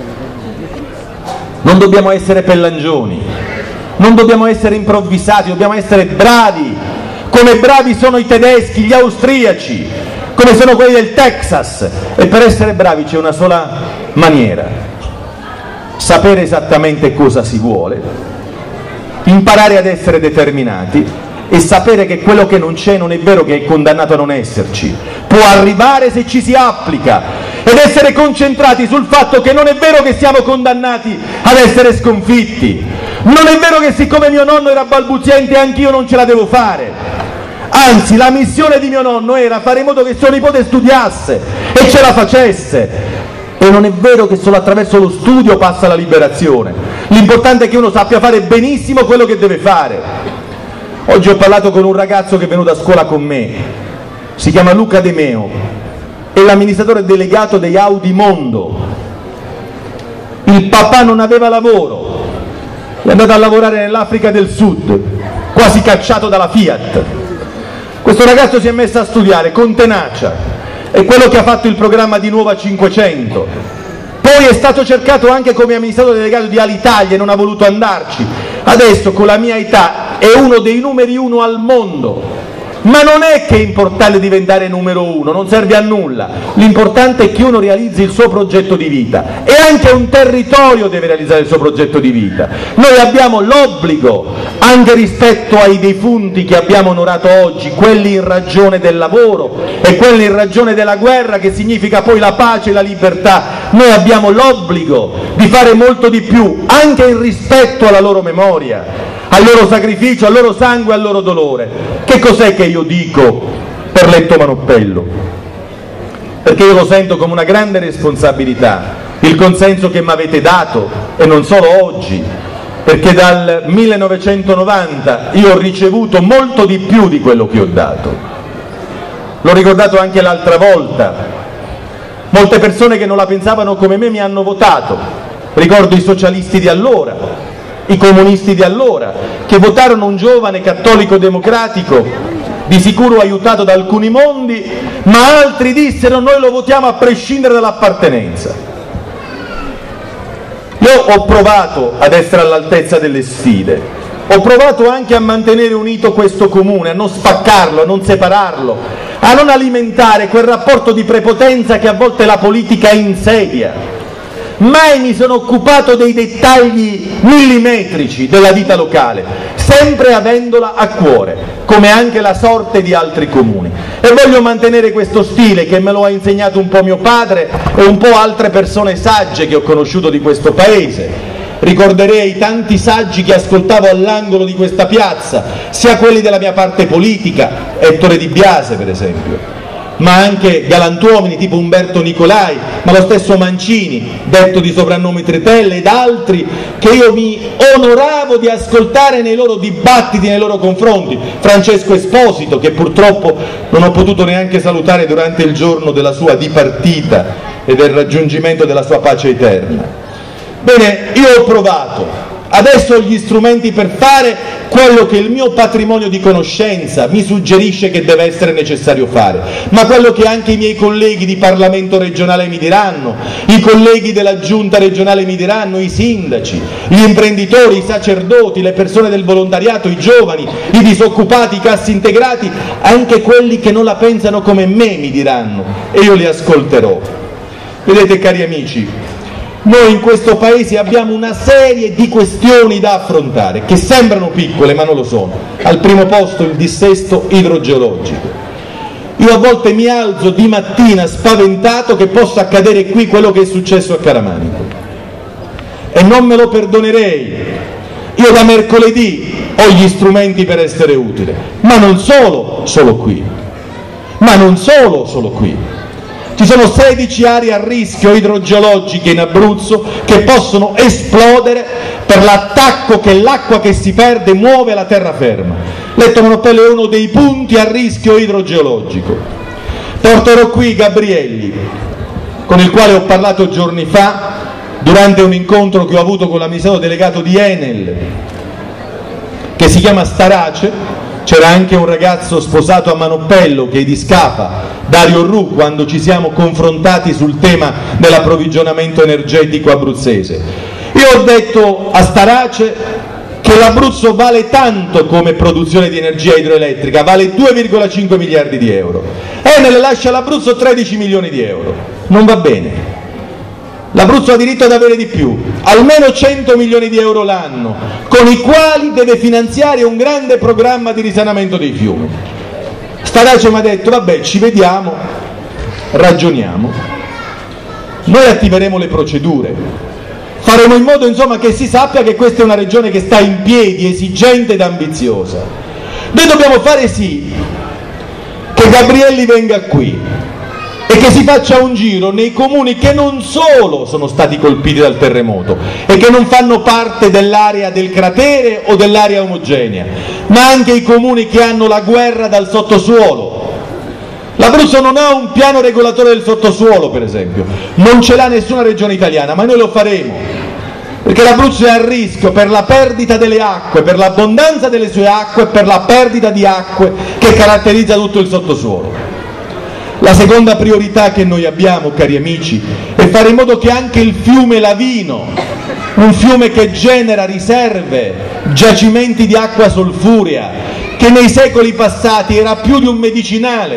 non dobbiamo essere pellangioni, non dobbiamo essere improvvisati, dobbiamo essere bravi, come bravi sono i tedeschi, gli austriaci, come sono quelli del Texas. E per essere bravi c'è una sola maniera: sapere esattamente cosa si vuole, imparare ad essere determinati e sapere che quello che non c'è non è vero che è condannato a non esserci, può arrivare se ci si applica, ed essere concentrati sul fatto che non è vero che siamo condannati ad essere sconfitti, non è vero che siccome mio nonno era balbuziente anch'io non ce la devo fare. Anzi, la missione di mio nonno era fare in modo che suo nipote studiasse e ce la facesse. E non è vero che solo attraverso lo studio passa la liberazione, l'importante è che uno sappia fare benissimo quello che deve fare. Oggi ho parlato con un ragazzo che è venuto a scuola con me, si chiama Luca De Meo, è l'amministratore delegato dei Audi Mondo. Il papà non aveva lavoro, è andato a lavorare nell'Africa del Sud, quasi cacciato dalla Fiat. Questo ragazzo si è messo a studiare con tenacia, è quello che ha fatto il programma di Nuova 500, poi è stato cercato anche come amministratore delegato di Alitalia e non ha voluto andarci. Adesso con la mia età è uno dei numeri 1 al mondo. Ma non è che è importante diventare numero 1, non serve a nulla, l'importante è che uno realizzi il suo progetto di vita, e anche un territorio deve realizzare il suo progetto di vita. Noi abbiamo l'obbligo, anche rispetto ai defunti che abbiamo onorato oggi, quelli in ragione del lavoro e quelli in ragione della guerra, che significa poi la pace e la libertà, noi abbiamo l'obbligo di fare molto di più, anche in rispetto alla loro memoria, al loro sacrificio, al loro sangue, al loro dolore. Che cos'è che io dico per Letto Manoppello? Perché io lo sento come una grande responsabilità, il consenso che mi avete dato, e non solo oggi, perché dal 1990 io ho ricevuto molto di più di quello che ho dato. L'ho ricordato anche l'altra volta, molte persone che non la pensavano come me mi hanno votato, ricordo i socialisti di allora, i comunisti di allora, che votarono un giovane cattolico democratico, di sicuro aiutato da alcuni mondi, ma altri dissero noi lo votiamo a prescindere dall'appartenenza. Io ho provato ad essere all'altezza delle sfide, ho provato anche a mantenere unito questo comune, a non spaccarlo, a non separarlo, a non alimentare quel rapporto di prepotenza che a volte la politica insedia. Mai mi sono occupato dei dettagli millimetrici della vita locale, sempre avendola a cuore, come anche la sorte di altri comuni. E voglio mantenere questo stile che me lo ha insegnato un po' mio padre e un po' altre persone sagge che ho conosciuto di questo paese. Ricorderei tanti saggi che ascoltavo all'angolo di questa piazza, sia quelli della mia parte politica, Ettore Di Biase per esempio, ma anche galantuomini tipo Umberto Nicolai, ma lo stesso Mancini, detto di soprannome Tretelle, ed altri che io mi onoravo di ascoltare nei loro dibattiti, nei loro confronti. Francesco Esposito, che purtroppo non ho potuto neanche salutare durante il giorno della sua dipartita e del raggiungimento della sua pace eterna. Bene, io ho provato. Adesso ho gli strumenti per fare quello che il mio patrimonio di conoscenza mi suggerisce che deve essere necessario fare, ma quello che anche i miei colleghi di Parlamento regionale mi diranno, i colleghi della Giunta regionale mi diranno, i sindaci, gli imprenditori, i sacerdoti, le persone del volontariato, i giovani, i disoccupati, i cassintegrati, anche quelli che non la pensano come me mi diranno e io li ascolterò. Vedete cari amici, noi in questo Paese abbiamo una serie di questioni da affrontare, che sembrano piccole ma non lo sono. Al primo posto il dissesto idrogeologico. Io a volte mi alzo di mattina spaventato che possa accadere qui quello che è successo a Caramanico. E non me lo perdonerei. Io da mercoledì ho gli strumenti per essere utile, ma non solo qui. Ma non solo qui. Ci sono 16 aree a rischio idrogeologiche in Abruzzo che possono esplodere per l'attacco che l'acqua che si perde muove alla terraferma. Letto Monopello è uno dei punti a rischio idrogeologico. Porterò qui Gabrielli, con il quale ho parlato giorni fa durante un incontro che ho avuto con l'amministratore delegato di Enel, che si chiama Starace. C'era anche un ragazzo sposato a Manoppello che è di Scapa, Dario Ru, quando ci siamo confrontati sul tema dell'approvvigionamento energetico abruzzese. Io ho detto a Starace che l'Abruzzo vale tanto come produzione di energia idroelettrica, vale 2,5 miliardi di euro. Enel lascia all'Abruzzo 13 milioni di euro. Non va bene. L'Abruzzo ha diritto ad avere di più, almeno 100 milioni di euro l'anno, con i quali deve finanziare un grande programma di risanamento dei fiumi. Starace mi ha detto, vabbè, ci vediamo, ragioniamo, noi attiveremo le procedure, faremo in modo insomma che si sappia che questa è una regione che sta in piedi, esigente ed ambiziosa. Noi dobbiamo fare sì che Gabrielli venga qui e che si faccia un giro nei comuni che non solo sono stati colpiti dal terremoto e che non fanno parte dell'area del cratere o dell'area omogenea, ma anche i comuni che hanno la guerra dal sottosuolo. L'Abruzzo non ha un piano regolatore del sottosuolo, per esempio, non ce l'ha nessuna regione italiana, ma noi lo faremo, perché l'Abruzzo è a rischio per la perdita delle acque, per l'abbondanza delle sue acque e per la perdita di acque che caratterizza tutto il sottosuolo. La seconda priorità che noi abbiamo, cari amici, è fare in modo che anche il fiume Lavino, un fiume che genera riserve, giacimenti di acqua solfurea, che nei secoli passati era più di un medicinale.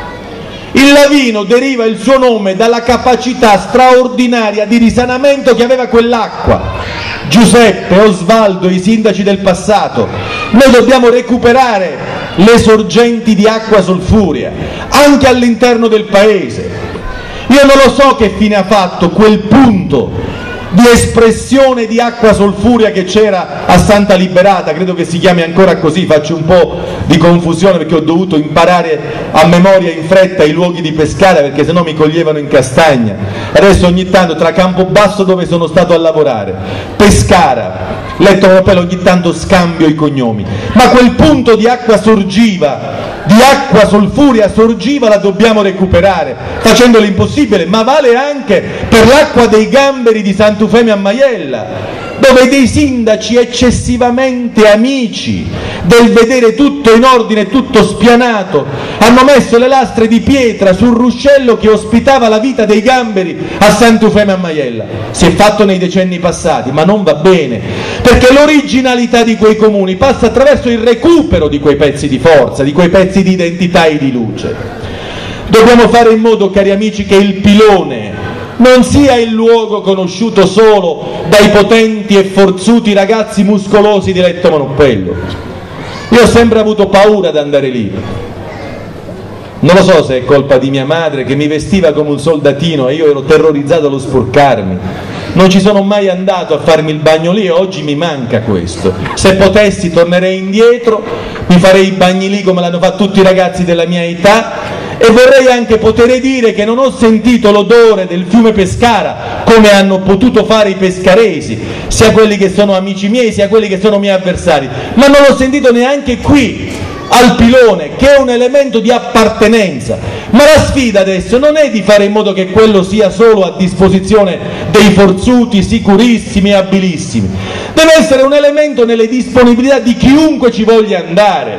Il Lavino deriva il suo nome dalla capacità straordinaria di risanamento che aveva quell'acqua. Giuseppe, Osvaldo, i sindaci del passato, noi dobbiamo recuperare le sorgenti di acqua solfurea anche all'interno del paese. Io non lo so che fine ha fatto quel punto di espressione di acqua solfurea che c'era a Santa Liberata, credo che si chiami ancora così, faccio un po' di confusione perché ho dovuto imparare a memoria in fretta i luoghi di Pescara perché sennò mi coglievano in castagna. Adesso ogni tanto tra Campobasso, dove sono stato a lavorare, Pescara, Letto Monopello, ogni tanto scambio i cognomi, ma quel punto di acqua sorgiva, di acqua solfurea sorgiva, la dobbiamo recuperare facendo l'impossibile, ma vale anche per l'acqua dei gamberi di Sant'Eufemio a Maiella, dove dei sindaci eccessivamente amici del vedere tutto in ordine, tutto spianato, hanno messo le lastre di pietra sul ruscello che ospitava la vita dei gamberi a Sant'Eufemio a Maiella. Si è fatto nei decenni passati, ma non va bene, perché l'originalità di quei comuni passa attraverso il recupero di quei pezzi di forza, di quei pezzi di identità e di luce. Dobbiamo fare in modo, cari amici, che il Pilone non sia il luogo conosciuto solo dai potenti e forzuti ragazzi muscolosi di Letto Manoppello. Io ho sempre avuto paura ad andare lì. Non lo so se è colpa di mia madre che mi vestiva come un soldatino e io ero terrorizzato allo sporcarmi. Non ci sono mai andato a farmi il bagno lì e oggi mi manca questo. Se potessi tornerei indietro, mi farei i bagni lì come l'hanno fatto tutti i ragazzi della mia età, e vorrei anche poter dire che non ho sentito l'odore del fiume Pescara come hanno potuto fare i pescaresi, sia quelli che sono amici miei sia quelli che sono miei avversari, ma non l'ho sentito neanche qui al Pilone, che è un elemento di appartenenza. Ma la sfida adesso non è di fare in modo che quello sia solo a disposizione dei forzuti, sicurissimi e abilissimi, deve essere un elemento nelle disponibilità di chiunque ci voglia andare.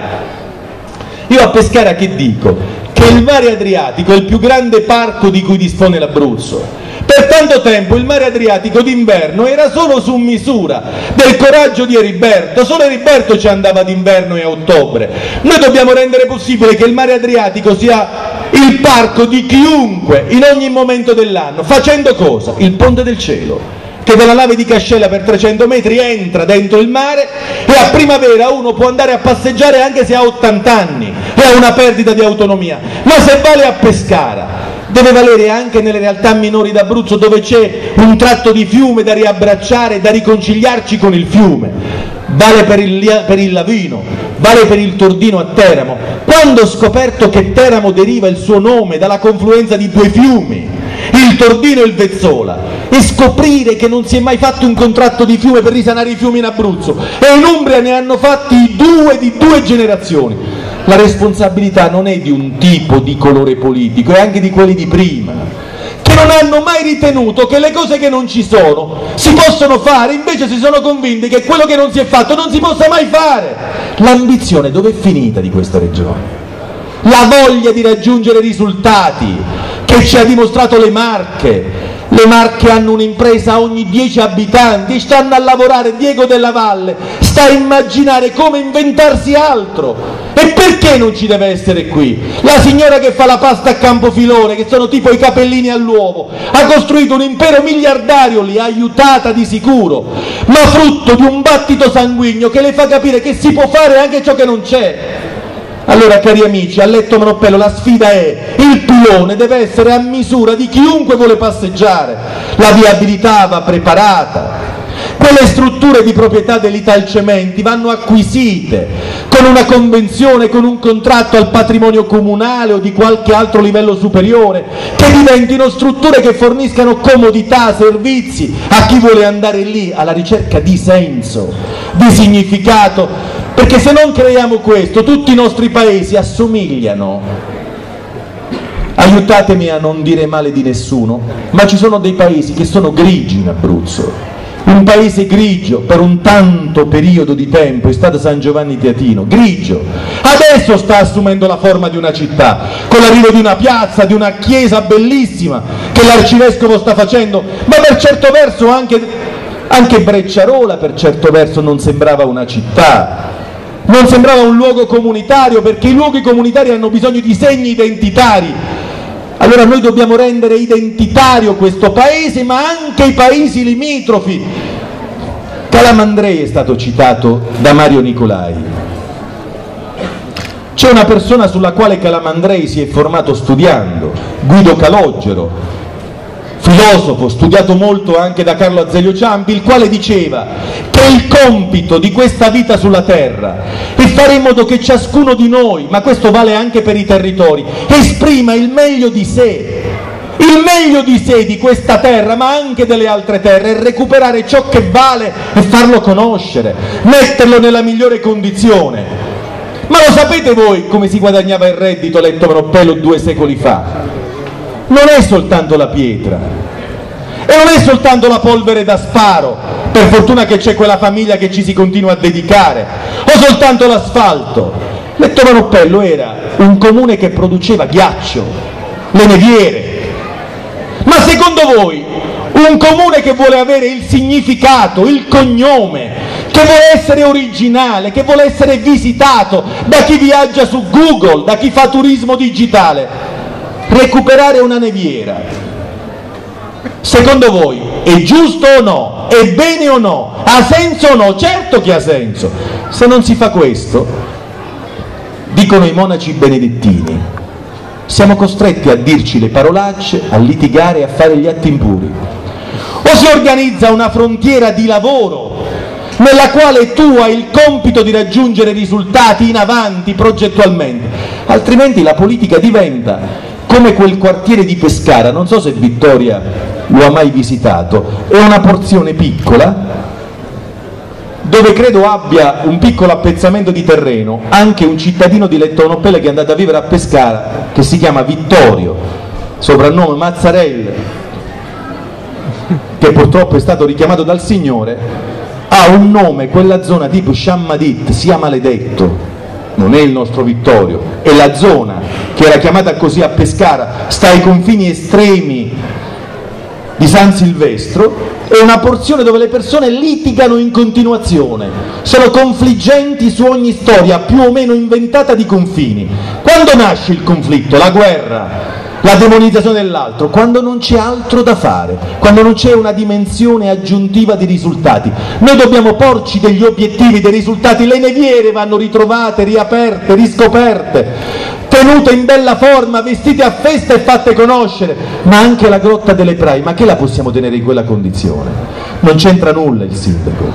Io a Pescara che dico? Che il mare Adriatico è il più grande parco di cui dispone l'Abruzzo. Per tanto tempo il mare Adriatico d'inverno era solo su misura del coraggio di Eriberto, solo Eriberto ci andava d'inverno e a ottobre. Noi dobbiamo rendere possibile che il mare Adriatico sia il parco di chiunque in ogni momento dell'anno, facendo cosa? Il Ponte del Cielo, che dalla nave di Cascella per 300 metri entra dentro il mare e a primavera uno può andare a passeggiare anche se ha 80 anni e ha una perdita di autonomia, ma se vale a Pescara deve valere anche nelle realtà minori d'Abruzzo, dove c'è un tratto di fiume da riabbracciare, da riconciliarci con il fiume. Vale per il Lavino, vale per il Tordino a Teramo. Quando ho scoperto che Teramo deriva il suo nome dalla confluenza di due fiumi, il Tordino e il Vezzola, e scoprire che non si è mai fatto un contratto di fiume per risanare i fiumi in Abruzzo, e in Umbria ne hanno fatti due di 2 generazioni. La responsabilità non è di un tipo di colore politico, è anche di quelli di prima, che non hanno mai ritenuto che le cose che non ci sono si possono fare, invece si sono convinti che quello che non si è fatto non si possa mai fare. L'ambizione dove è finita di questa regione? La voglia di raggiungere risultati che ci ha dimostrato le Marche. Le Marche hanno un'impresa ogni 10 abitanti, stanno a lavorare, Diego Della Valle sta a immaginare come inventarsi altro. E perché non ci deve essere qui? La signora che fa la pasta a Campofilone, che sono tipo i capellini all'uovo, ha costruito un impero miliardario lì, aiutata di sicuro, ma frutto di un battito sanguigno che le fa capire che si può fare anche ciò che non c'è. Allora, cari amici, a Letto Manoppello la sfida è: il Pilone deve essere a misura di chiunque vuole passeggiare, la viabilità va preparata, quelle strutture di proprietà dell'Italcementi vanno acquisite con una convenzione, con un contratto al patrimonio comunale o di qualche altro livello superiore, che diventino strutture che forniscano comodità, servizi a chi vuole andare lì alla ricerca di senso, di significato. Perché se non creiamo questo, tutti i nostri paesi assomigliano. Aiutatemi a non dire male di nessuno, ma ci sono dei paesi che sono grigi in Abruzzo. Un paese grigio per un tanto periodo di tempo è stato San Giovanni Teatino, grigio. Adesso sta assumendo la forma di una città, con l'arrivo di una piazza, di una chiesa bellissima che l'arcivescovo sta facendo, ma per certo verso anche Brecciarola per certo verso non sembrava una città. Non sembrava un luogo comunitario, perché i luoghi comunitari hanno bisogno di segni identitari. Allora noi dobbiamo rendere identitario questo paese, ma anche i paesi limitrofi. Calamandrei è stato citato da Mario Nicolai. C'è una persona sulla quale Calamandrei si è formato studiando, Guido Calogero, filosofo, studiato molto anche da Carlo Azeglio Ciampi, il quale diceva che il compito di questa vita sulla terra è fare in modo che ciascuno di noi, ma questo vale anche per i territori, esprima il meglio di sé di questa terra, ma anche delle altre terre, e recuperare ciò che vale e farlo conoscere, metterlo nella migliore condizione. Ma lo sapete voi come si guadagnava il reddito Letto Manoppello 2 secoli fa? Non è soltanto la pietra, e non è soltanto la polvere da sparo, per fortuna che c'è quella famiglia che ci si continua a dedicare, o soltanto l'asfalto? Letto Manoppello era un comune che produceva ghiaccio, le neviere. Ma secondo voi un comune che vuole avere il significato, il cognome, che vuole essere originale, che vuole essere visitato da chi viaggia su Google, da chi fa turismo digitale, recuperare una neviera, secondo voi è giusto o no? È bene o no? Ha senso o no? Certo che ha senso. Se non si fa questo, dicono i monaci benedettini, siamo costretti a dirci le parolacce, a litigare e a fare gli atti impuri. O si organizza una frontiera di lavoro nella quale tu hai il compito di raggiungere risultati in avanti progettualmente, altrimenti la politica diventa come quel quartiere di Pescara, non so se Vittoria lo ha mai visitato, è una porzione piccola dove credo abbia un piccolo appezzamento di terreno anche un cittadino di Letto Manoppello che è andato a vivere a Pescara, che si chiama Vittorio, soprannome Mazzarella, che purtroppo è stato richiamato dal Signore, ha un nome, quella zona tipo Shammadit, sia maledetto, non è il nostro Vittorio, è la zona che era chiamata così a Pescara, sta ai confini estremi di San Silvestro, è una porzione dove le persone litigano in continuazione, sono confliggenti su ogni storia più o meno inventata di confini. Quando nasce il conflitto, la guerra, la demonizzazione dell'altro? Quando non c'è altro da fare, quando non c'è una dimensione aggiuntiva di risultati. Noi dobbiamo porci degli obiettivi, dei risultati, le neviere vanno ritrovate, riaperte, riscoperte, tenute in bella forma, vestite a festa e fatte conoscere, ma anche la grotta delle Praie, ma che la possiamo tenere in quella condizione? Non c'entra nulla il sindaco,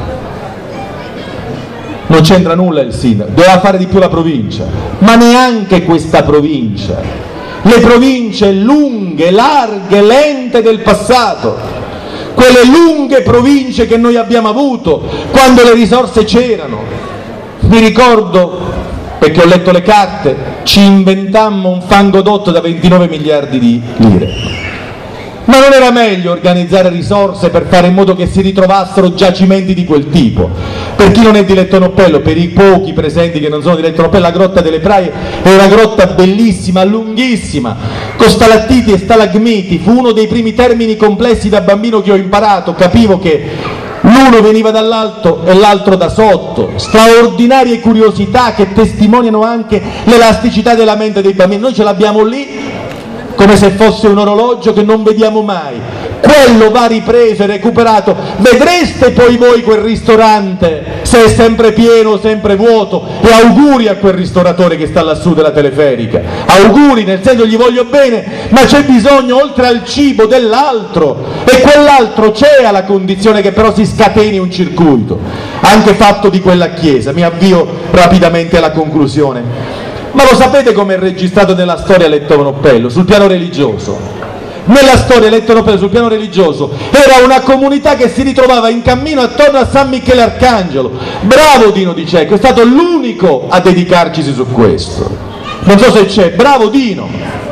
non c'entra nulla il sindaco, doveva fare di più la provincia, ma neanche questa provincia, le province lunghe, larghe, lente del passato, quelle lunghe province che noi abbiamo avuto quando le risorse c'erano. Mi ricordo, perché ho letto le carte, ci inventammo un fangodotto da 29 miliardi di lire. Ma non era meglio organizzare risorse per fare in modo che si ritrovassero giacimenti di quel tipo? Per chi non è di Letto Manoppello, per i pochi presenti che non sono di Letto Manoppello, la grotta delle Praie è una grotta bellissima, lunghissima, con stalattiti e stalagmiti, fu uno dei primi termini complessi da bambino che ho imparato, capivo che l'uno veniva dall'alto e l'altro da sotto, straordinarie curiosità che testimoniano anche l'elasticità della mente dei bambini. Noi ce l'abbiamo lì come se fosse un orologio che non vediamo mai, quello va ripreso e recuperato. Vedreste poi voi quel ristorante, se è sempre pieno o sempre vuoto, e auguri a quel ristoratore che sta lassù della teleferica, auguri, nel senso gli voglio bene, ma c'è bisogno oltre al cibo dell'altro, e quell'altro c'è alla condizione che però si scateni un circuito anche fatto di quella chiesa. Mi avvio rapidamente alla conclusione. Ma lo sapete come è registrato nella storia Letto Manoppello sul piano religioso? Nella storia Letto Manoppello sul piano religioso era una comunità che si ritrovava in cammino attorno a San Michele Arcangelo. Bravo Dino Di Cecco, è stato l'unico a dedicarci su questo. Non so se c'è, bravo Dino.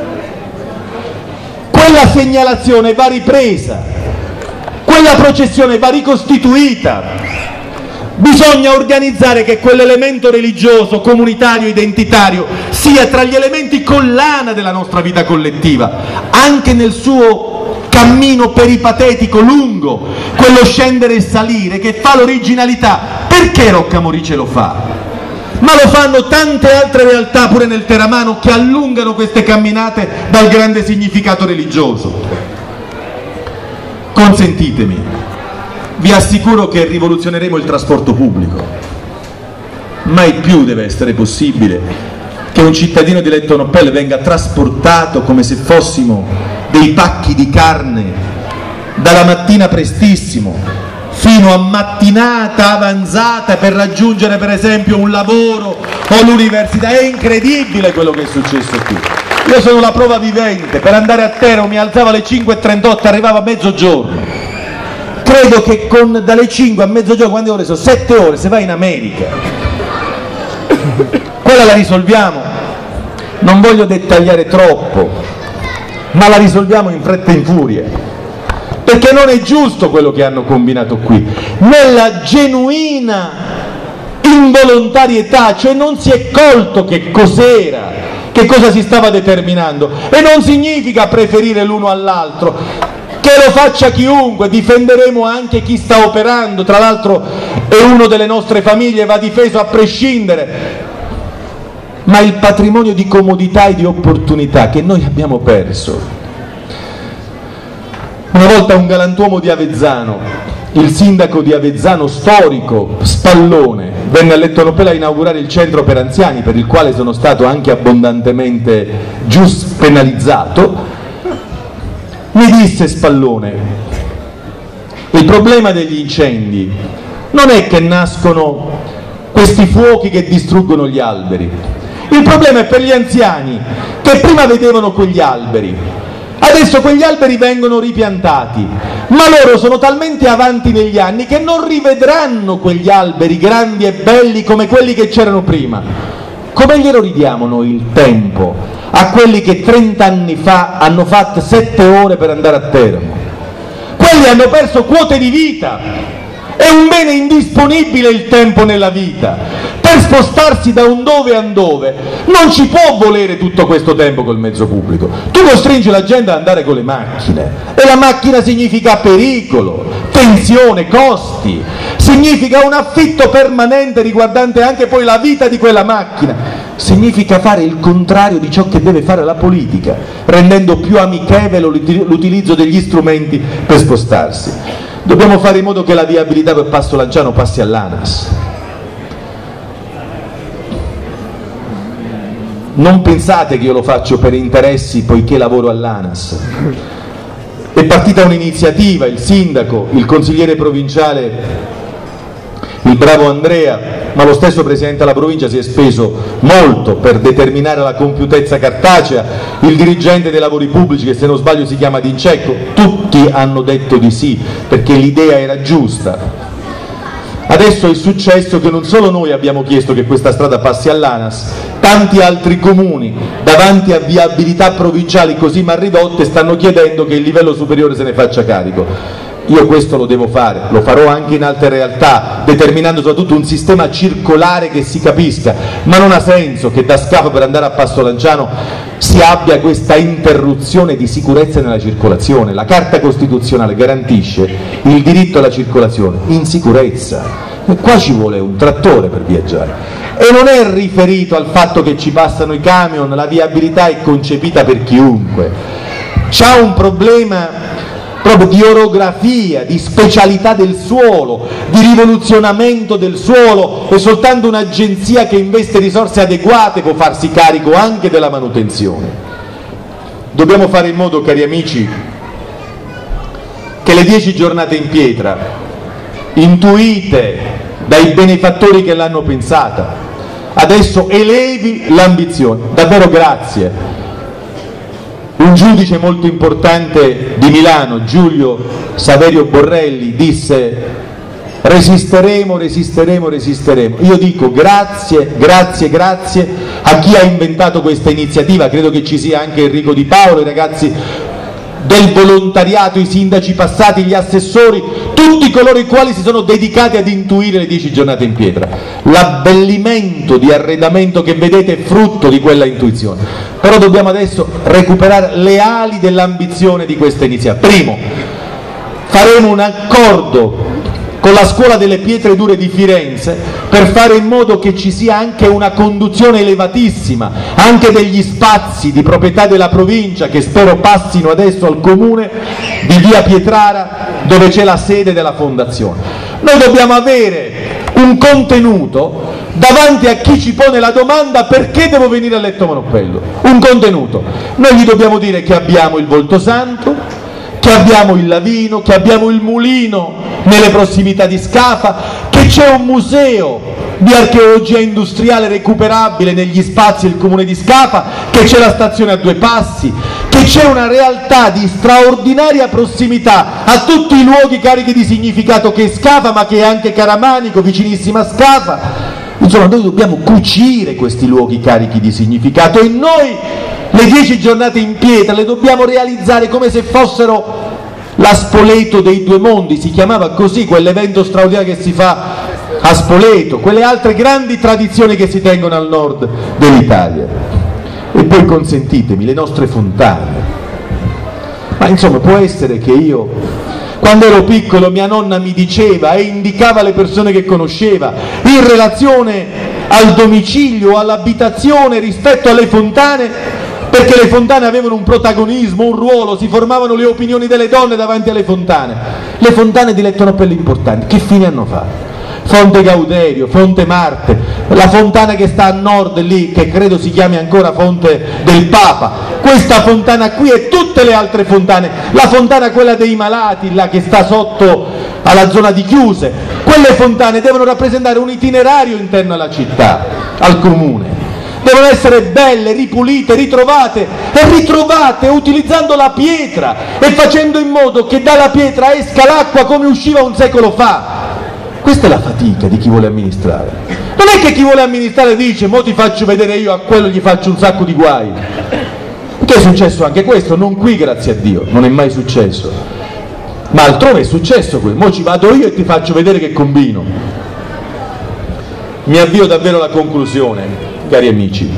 Quella segnalazione va ripresa, quella processione va ricostituita. Bisogna organizzare che quell'elemento religioso, comunitario, identitario sia tra gli elementi collana della nostra vita collettiva, anche nel suo cammino peripatetico lungo, quello scendere e salire che fa l'originalità. Perché Roccamorice lo fa? Ma lo fanno tante altre realtà pure nel Teramano che allungano queste camminate dal grande significato religioso. Consentitemi, vi assicuro che rivoluzioneremo il trasporto pubblico. Mai più deve essere possibile che un cittadino di Letto Manoppello venga trasportato come se fossimo dei pacchi di carne dalla mattina prestissimo fino a mattinata avanzata per raggiungere per esempio un lavoro o l'università. È incredibile quello che è successo qui. Io sono la prova vivente, per andare a Teramo mi alzavo alle 5:38, arrivavo a mezzogiorno. Credo che dalle 5 a mezzogiorno, quante ore sono? 7 ore, se vai in America. Quella la risolviamo, non voglio dettagliare troppo, ma la risolviamo in fretta e in furia. perché non è giusto quello che hanno combinato qui, nella genuina involontarietà, cioè non si è colto che cos'era, che cosa si stava determinando, e non significa preferire l'uno all'altro, che lo faccia chiunque, difenderemo anche chi sta operando, tra l'altro è uno delle nostre famiglie, va difeso a prescindere, ma il patrimonio di comodità e di opportunità che noi abbiamo perso. Una volta un galantuomo di Avezzano, il sindaco di Avezzano storico, Spallone, venne a Lettonoppello a inaugurare il centro per anziani, per il quale sono stato anche abbondantemente penalizzato. Mi disse Spallone: il problema degli incendi non è che nascono questi fuochi che distruggono gli alberi, il problema è per gli anziani che prima vedevano quegli alberi, adesso quegli alberi vengono ripiantati, ma loro sono talmente avanti negli anni che non rivedranno quegli alberi grandi e belli come quelli che c'erano prima. Come glielo ridiamo noi il tempo a quelli che 30 anni fa hanno fatto 7 ore per andare a Teramo? Quelli hanno perso quote di vita, è un bene indisponibile il tempo nella vita. Per spostarsi da un dove a un dove non ci può volere tutto questo tempo col mezzo pubblico. Tu costringi la gente ad andare con le macchine, e la macchina significa pericolo, tensione, costi, significa un affitto permanente riguardante anche poi la vita di quella macchina, significa fare il contrario di ciò che deve fare la politica, rendendo più amichevole l'utilizzo degli strumenti per spostarsi. Dobbiamo fare in modo che la viabilità per Passo Lanciano passi all'ANAS. Non pensate che io lo faccio per interessi poiché lavoro all'ANAS. È partita un'iniziativa, il sindaco, il consigliere provinciale, il bravo Andrea, ma lo stesso presidente della provincia si è speso molto per determinare la compiutezza cartacea, il dirigente dei lavori pubblici, che se non sbaglio si chiama D'Incecco, tutti hanno detto di sì perché l'idea era giusta. Adesso è successo che non solo noi abbiamo chiesto che questa strada passi all'ANAS, tanti altri comuni davanti a viabilità provinciali così mal ridotte stanno chiedendo che il livello superiore se ne faccia carico. Io questo lo devo fare, lo farò anche in altre realtà, determinando soprattutto un sistema circolare che si capisca, ma non ha senso che da Scafo per andare a Passo Lanciano si abbia questa interruzione di sicurezza nella circolazione. La Carta Costituzionale garantisce il diritto alla circolazione in sicurezza, e qua ci vuole un trattore per viaggiare, e non è riferito al fatto che ci passano i camion, la viabilità è concepita per chiunque. C'ha un problema proprio di orografia, di specialità del suolo, di rivoluzionamento del suolo, e soltanto un'agenzia che investe risorse adeguate può farsi carico anche della manutenzione. Dobbiamo fare in modo, cari amici, che le 10 giornate in pietra, intuite dai benefattori che l'hanno pensata, adesso elevi l'ambizione. Davvero grazie. Un giudice molto importante di Milano, Giulio Saverio Borrelli, disse: resisteremo, resisteremo, resisteremo. Io dico grazie, grazie, grazie a chi ha inventato questa iniziativa. Credo che ci sia anche Enrico Di Paolo, i ragazzi del volontariato, i sindaci passati, gli assessori, tutti coloro i quali si sono dedicati ad intuire le 10 giornate in pietra. L'abbellimento di arredamento che vedete è frutto di quella intuizione. Però dobbiamo adesso recuperare le ali dell'ambizione di questa iniziativa. Primo, faremo un accordo con la Scuola delle Pietre Dure di Firenze per fare in modo che ci sia anche una conduzione elevatissima anche degli spazi di proprietà della provincia, che spero passino adesso al comune, di via Pietrara, dove c'è la sede della fondazione. Noi dobbiamo avere un contenuto davanti a chi ci pone la domanda: perché devo venire a Letto Manoppello? Un contenuto. Noi gli dobbiamo dire che abbiamo il Voltosanto, che abbiamo il Lavino, che abbiamo il Mulino nelle prossimità di Scafa, che c'è un museo di archeologia industriale recuperabile negli spazi del comune di Scafa, che c'è la stazione a 2 passi, che c'è una realtà di straordinaria prossimità a tutti i luoghi carichi di significato che è Scafa, ma che è anche Caramanico, vicinissima a Scafa. Insomma, noi dobbiamo cucire questi luoghi carichi di significato, e noi le 10 giornate in pietra le dobbiamo realizzare come se fossero la Spoleto dei due mondi, si chiamava così quell'evento straordinario che si fa a Spoleto, quelle altre grandi tradizioni che si tengono al nord dell'Italia. E poi consentitemi, le nostre fontane. Ma insomma, può essere che io, quando ero piccolo, mia nonna mi diceva e indicava le persone che conosceva in relazione al domicilio, all'abitazione rispetto alle fontane, perché le fontane avevano un protagonismo, un ruolo, si formavano le opinioni delle donne davanti alle fontane. Le fontane di Letto Noppello importanti, che fine hanno fatto? Fonte Gauderio, Fonte Marte, la fontana che sta a nord lì, che credo si chiami ancora Fonte del Papa, questa fontana qui e tutte le altre fontane, la fontana quella dei malati, là che sta sotto alla zona di Chiuse, quelle fontane devono rappresentare un itinerario interno alla città, al comune. Devono essere belle, ripulite, ritrovate utilizzando la pietra e facendo in modo che dalla pietra esca l'acqua come usciva un secolo fa. Questa è la fatica di chi vuole amministrare. Non è che chi vuole amministrare dice: mo ti faccio vedere io, a quello gli faccio un sacco di guai. Perché è successo anche questo, non qui grazie a Dio, non è mai successo. Ma altrove è successo questo, mo ci vado io e ti faccio vedere che combino. Mi avvio davvero alla conclusione, cari amici.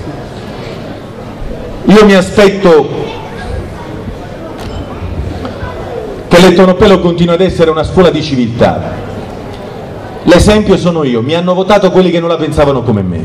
Io mi aspetto che Letto Noppello continui ad essere una scuola di civiltà. L'esempio sono io, mi hanno votato quelli che non la pensavano come me.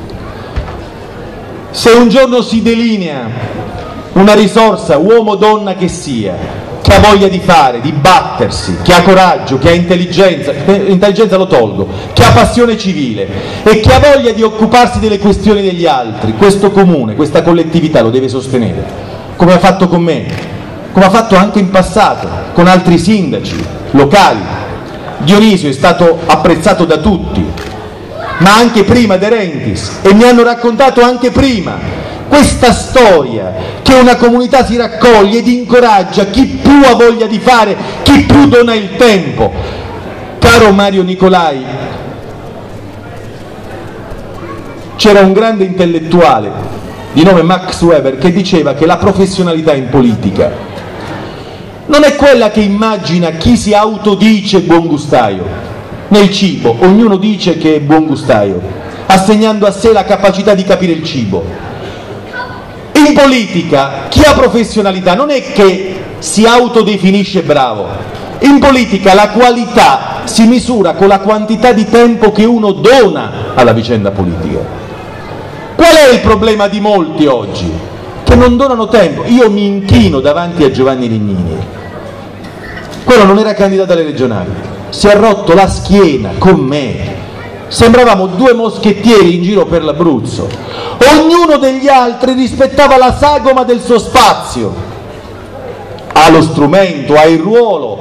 Se un giorno si delinea una risorsa, uomo o donna che sia, che ha voglia di fare, di battersi, che ha coraggio, che ha intelligenza lo tolgo, che ha passione civile e che ha voglia di occuparsi delle questioni degli altri, questo comune, questa collettività lo deve sostenere, come ha fatto con me, come ha fatto anche in passato con altri sindaci locali. Dionisio è stato apprezzato da tutti, ma anche prima De Rentis, e mi hanno raccontato anche prima questa storia che una comunità si raccoglie ed incoraggia chi più ha voglia di fare, chi più dona il tempo. Caro Mario Nicolai, c'era un grande intellettuale di nome Max Weber che diceva che la professionalità in politica non è quella che immagina chi si autodice buon gustaio. Nel cibo ognuno dice che è buon gustaio, assegnando a sé la capacità di capire il cibo. In politica chi ha professionalità non è che si autodefinisce bravo. In politica la qualità si misura con la quantità di tempo che uno dona alla vicenda politica. Qual è il problema di molti oggi? Che non donano tempo. Io mi inchino davanti a Giovanni Legnini. Quello non era candidato alle regionali, si è rotto la schiena con me, sembravamo due moschettieri in giro per l'Abruzzo, ognuno degli altri rispettava la sagoma del suo spazio, ha lo strumento, ha il ruolo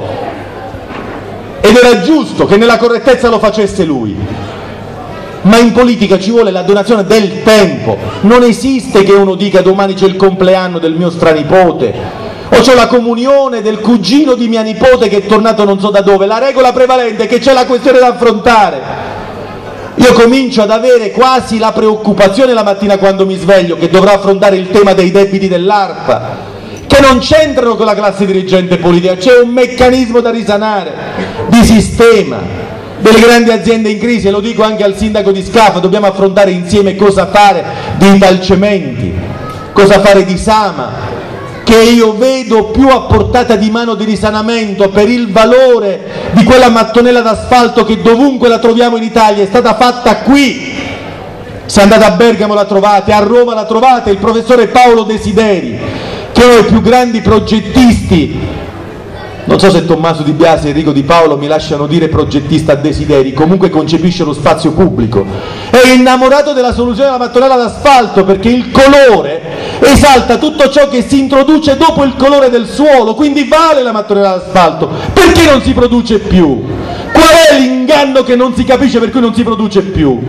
ed era giusto che nella correttezza lo facesse lui. Ma in politica ci vuole la donazione del tempo, non esiste che uno dica domani c'è il compleanno del mio stranipote o c'è la comunione del cugino di mia nipote che è tornato non so da dove. La regola prevalente è che c'è la questione da affrontare. Io comincio ad avere quasi la preoccupazione la mattina quando mi sveglio che dovrò affrontare il tema dei debiti dell'ARPA, che non c'entrano con la classe dirigente politica, c'è un meccanismo da risanare, di sistema, delle grandi aziende in crisi, e lo dico anche al sindaco di Scafa, dobbiamo affrontare insieme cosa fare di Italcementi, cosa fare di Sama, che io vedo più a portata di mano di risanamento per il valore di quella mattonella d'asfalto che dovunque la troviamo in Italia è stata fatta qui. Se andate a Bergamo la trovate, a Roma la trovate, il professore Paolo Desideri, che è uno dei più grandi progettisti, non so se Tommaso Di Biasi e Enrico Di Paolo mi lasciano dire progettista a desideri, comunque concepisce lo spazio pubblico, è innamorato della soluzione della mattonella d'asfalto perché il colore esalta tutto ciò che si introduce dopo il colore del suolo, quindi vale la mattonella d'asfalto. Perché non si produce più? Qual è l'inganno che non si capisce per cui non si produce più?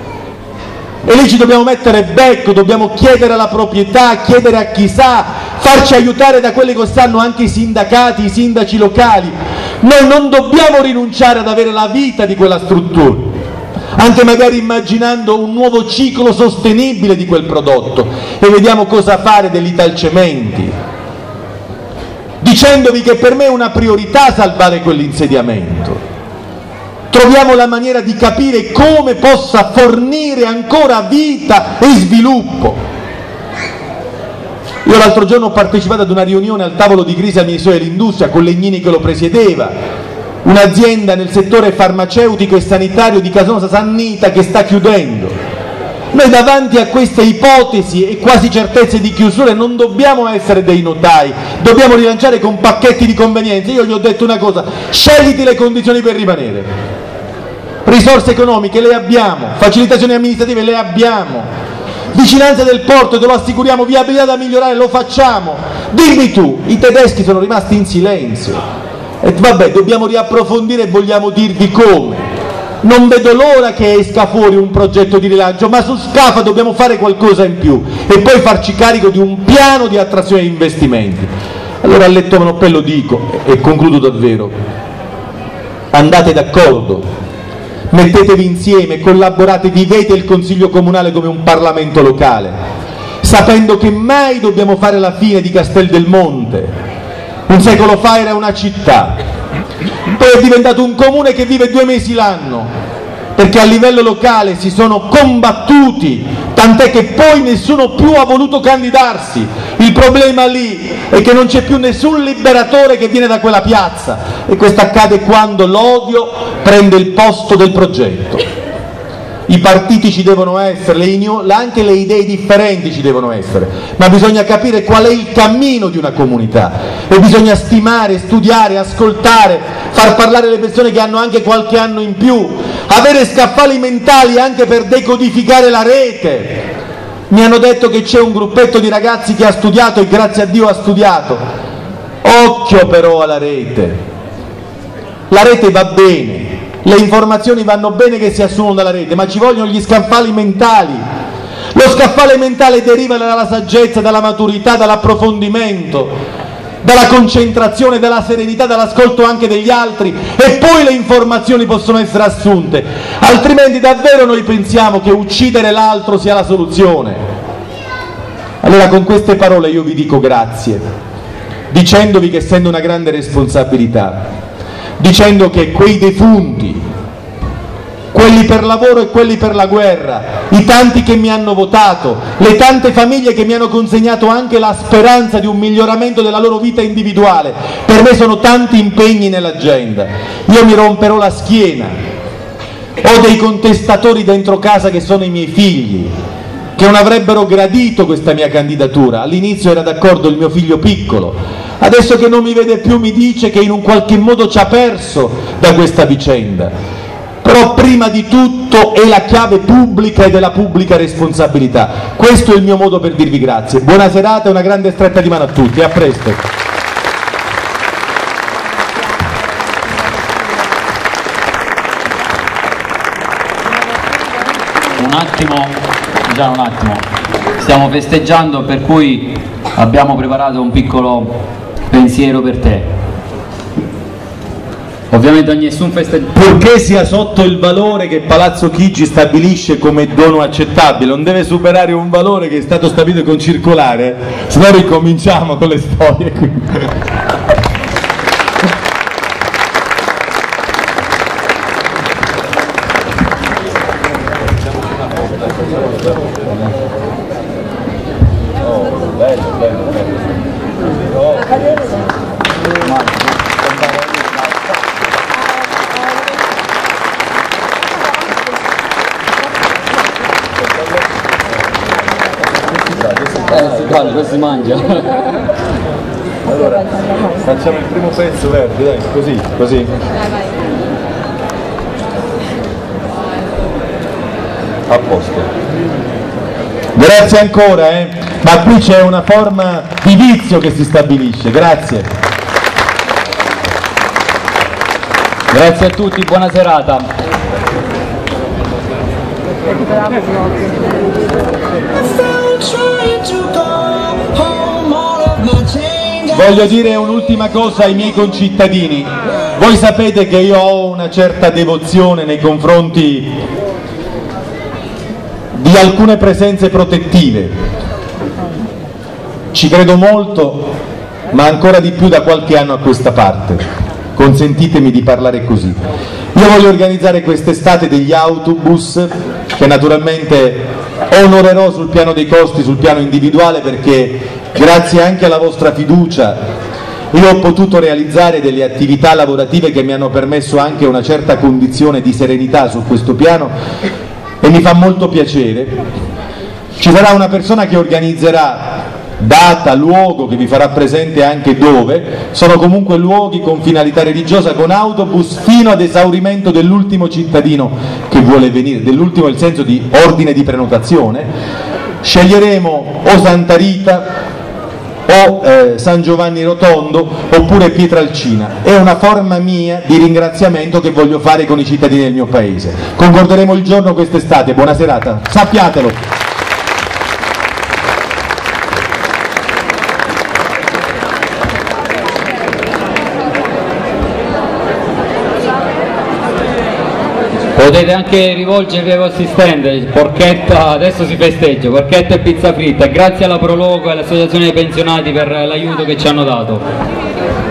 E lì ci dobbiamo mettere becco, dobbiamo chiedere alla proprietà, chiedere a chi sa, farci aiutare da quelli che sanno anche i sindacati, i sindaci locali. Noi non dobbiamo rinunciare ad avere la vita di quella struttura, anche magari immaginando un nuovo ciclo sostenibile di quel prodotto, e vediamo cosa fare degli Italcementi, di dicendovi che per me è una priorità salvare quell'insediamento. Troviamo la maniera di capire come possa fornire ancora vita e sviluppo. Io l'altro giorno ho partecipato ad una riunione al tavolo di crisi al Ministero dell'Industria con Legnini che lo presiedeva, un'azienda nel settore farmaceutico e sanitario di Casonosa Sannita che sta chiudendo. Noi davanti a queste ipotesi e quasi certezze di chiusura non dobbiamo essere dei notai, dobbiamo rilanciare con pacchetti di convenienza. Io gli ho detto una cosa: scegliti le condizioni per rimanere. Risorse economiche le abbiamo, facilitazioni amministrative le abbiamo, vicinanza del porto, te lo assicuriamo, viabilità da migliorare, lo facciamo. Dimmi tu, i tedeschi sono rimasti in silenzio e vabbè, dobbiamo riapprofondire e vogliamo dirvi come. Non vedo l'ora che esca fuori un progetto di rilancio, ma su Scafa dobbiamo fare qualcosa in più e poi farci carico di un piano di attrazione di investimenti. Allora al Letto Manoppello dico, e concludo davvero, andate d'accordo, mettetevi insieme, collaborate, vivete il Consiglio Comunale come un Parlamento locale, sapendo che mai dobbiamo fare la fine di Castel del Monte. Un secolo fa era una città, poi è diventato un comune che vive 2 mesi l'anno, perché a livello locale si sono combattuti, tant'è che poi nessuno più ha voluto candidarsi. Il problema lì è che non c'è più nessun liberatore che viene da quella piazza, e questo accade quando l'odio prende il posto del progetto. I partiti ci devono essere, anche le idee differenti ci devono essere, ma bisogna capire qual è il cammino di una comunità e bisogna stimare, studiare, ascoltare, far parlare le persone che hanno anche qualche anno in più, avere scaffali mentali anche per decodificare la rete. Mi hanno detto che c'è un gruppetto di ragazzi che ha studiato e grazie a Dio ha studiato. Occhio però alla rete. La rete va bene. Le informazioni vanno bene che si assumono dalla rete, ma ci vogliono gli scaffali mentali. Lo scaffale mentale deriva dalla saggezza, dalla maturità, dall'approfondimento, dalla concentrazione, dalla serenità, dall'ascolto anche degli altri, e poi le informazioni possono essere assunte. Altrimenti davvero noi pensiamo che uccidere l'altro sia la soluzione. Allora con queste parole io vi dico grazie, dicendovi che essendo una grande responsabilità, dicendo che quei defunti, quelli per lavoro e quelli per la guerra, i tanti che mi hanno votato, le tante famiglie che mi hanno consegnato anche la speranza di un miglioramento della loro vita individuale, per me sono tanti impegni nell'agenda. Io mi romperò la schiena, ho dei contestatori dentro casa che sono i miei figli, che non avrebbero gradito questa mia candidatura. All'inizio era d'accordo il mio figlio piccolo, adesso che non mi vede più mi dice che in un qualche modo ci ha perso da questa vicenda. Però prima di tutto è la chiave pubblica e della pubblica responsabilità. Questo è il mio modo per dirvi grazie. Buona serata e una grande stretta di mano a tutti, a presto. Un attimo, stiamo festeggiando, per cui abbiamo preparato un piccolo pensiero per te. Ovviamente nessun festeggiamento, purché sia sotto il valore che Palazzo Chigi stabilisce come dono accettabile, non deve superare un valore che è stato stabilito con circolare, se no ricominciamo con le storie qui. questo si mangia. Allora, facciamo il primo pezzo verde, dai, così. A posto. Grazie ancora, ma qui c'è una forma di vizio che si stabilisce, grazie. Grazie a tutti, buona serata. Voglio dire un'ultima cosa ai miei concittadini. Voi sapete che io ho una certa devozione nei confronti di alcune presenze protettive. Ci credo molto ma ancora di più da qualche anno a questa parte. Consentitemi di parlare così. Io voglio organizzare quest'estate degli autobus che naturalmente onorerò sul piano dei costi, sul piano individuale, perché grazie anche alla vostra fiducia io ho potuto realizzare delle attività lavorative che mi hanno permesso anche una certa condizione di serenità su questo piano e mi fa molto piacere. Ci sarà una persona che organizzerà data, luogo, che vi farà presente anche dove, sono comunque luoghi con finalità religiosa, con autobus fino ad esaurimento dell'ultimo cittadino che vuole venire, dell'ultimo nel senso di ordine di prenotazione. Sceglieremo o Santa Rita o San Giovanni Rotondo oppure Pietralcina. È una forma mia di ringraziamento che voglio fare con i cittadini del mio paese. Concorderemo il giorno quest'estate. Buona serata, sappiatelo. Potete anche rivolgervi ai vostri stand, porchetta, adesso si festeggia, porchetta e pizza fritta. Grazie alla Prologo e all'Associazione dei Pensionati per l'aiuto che ci hanno dato.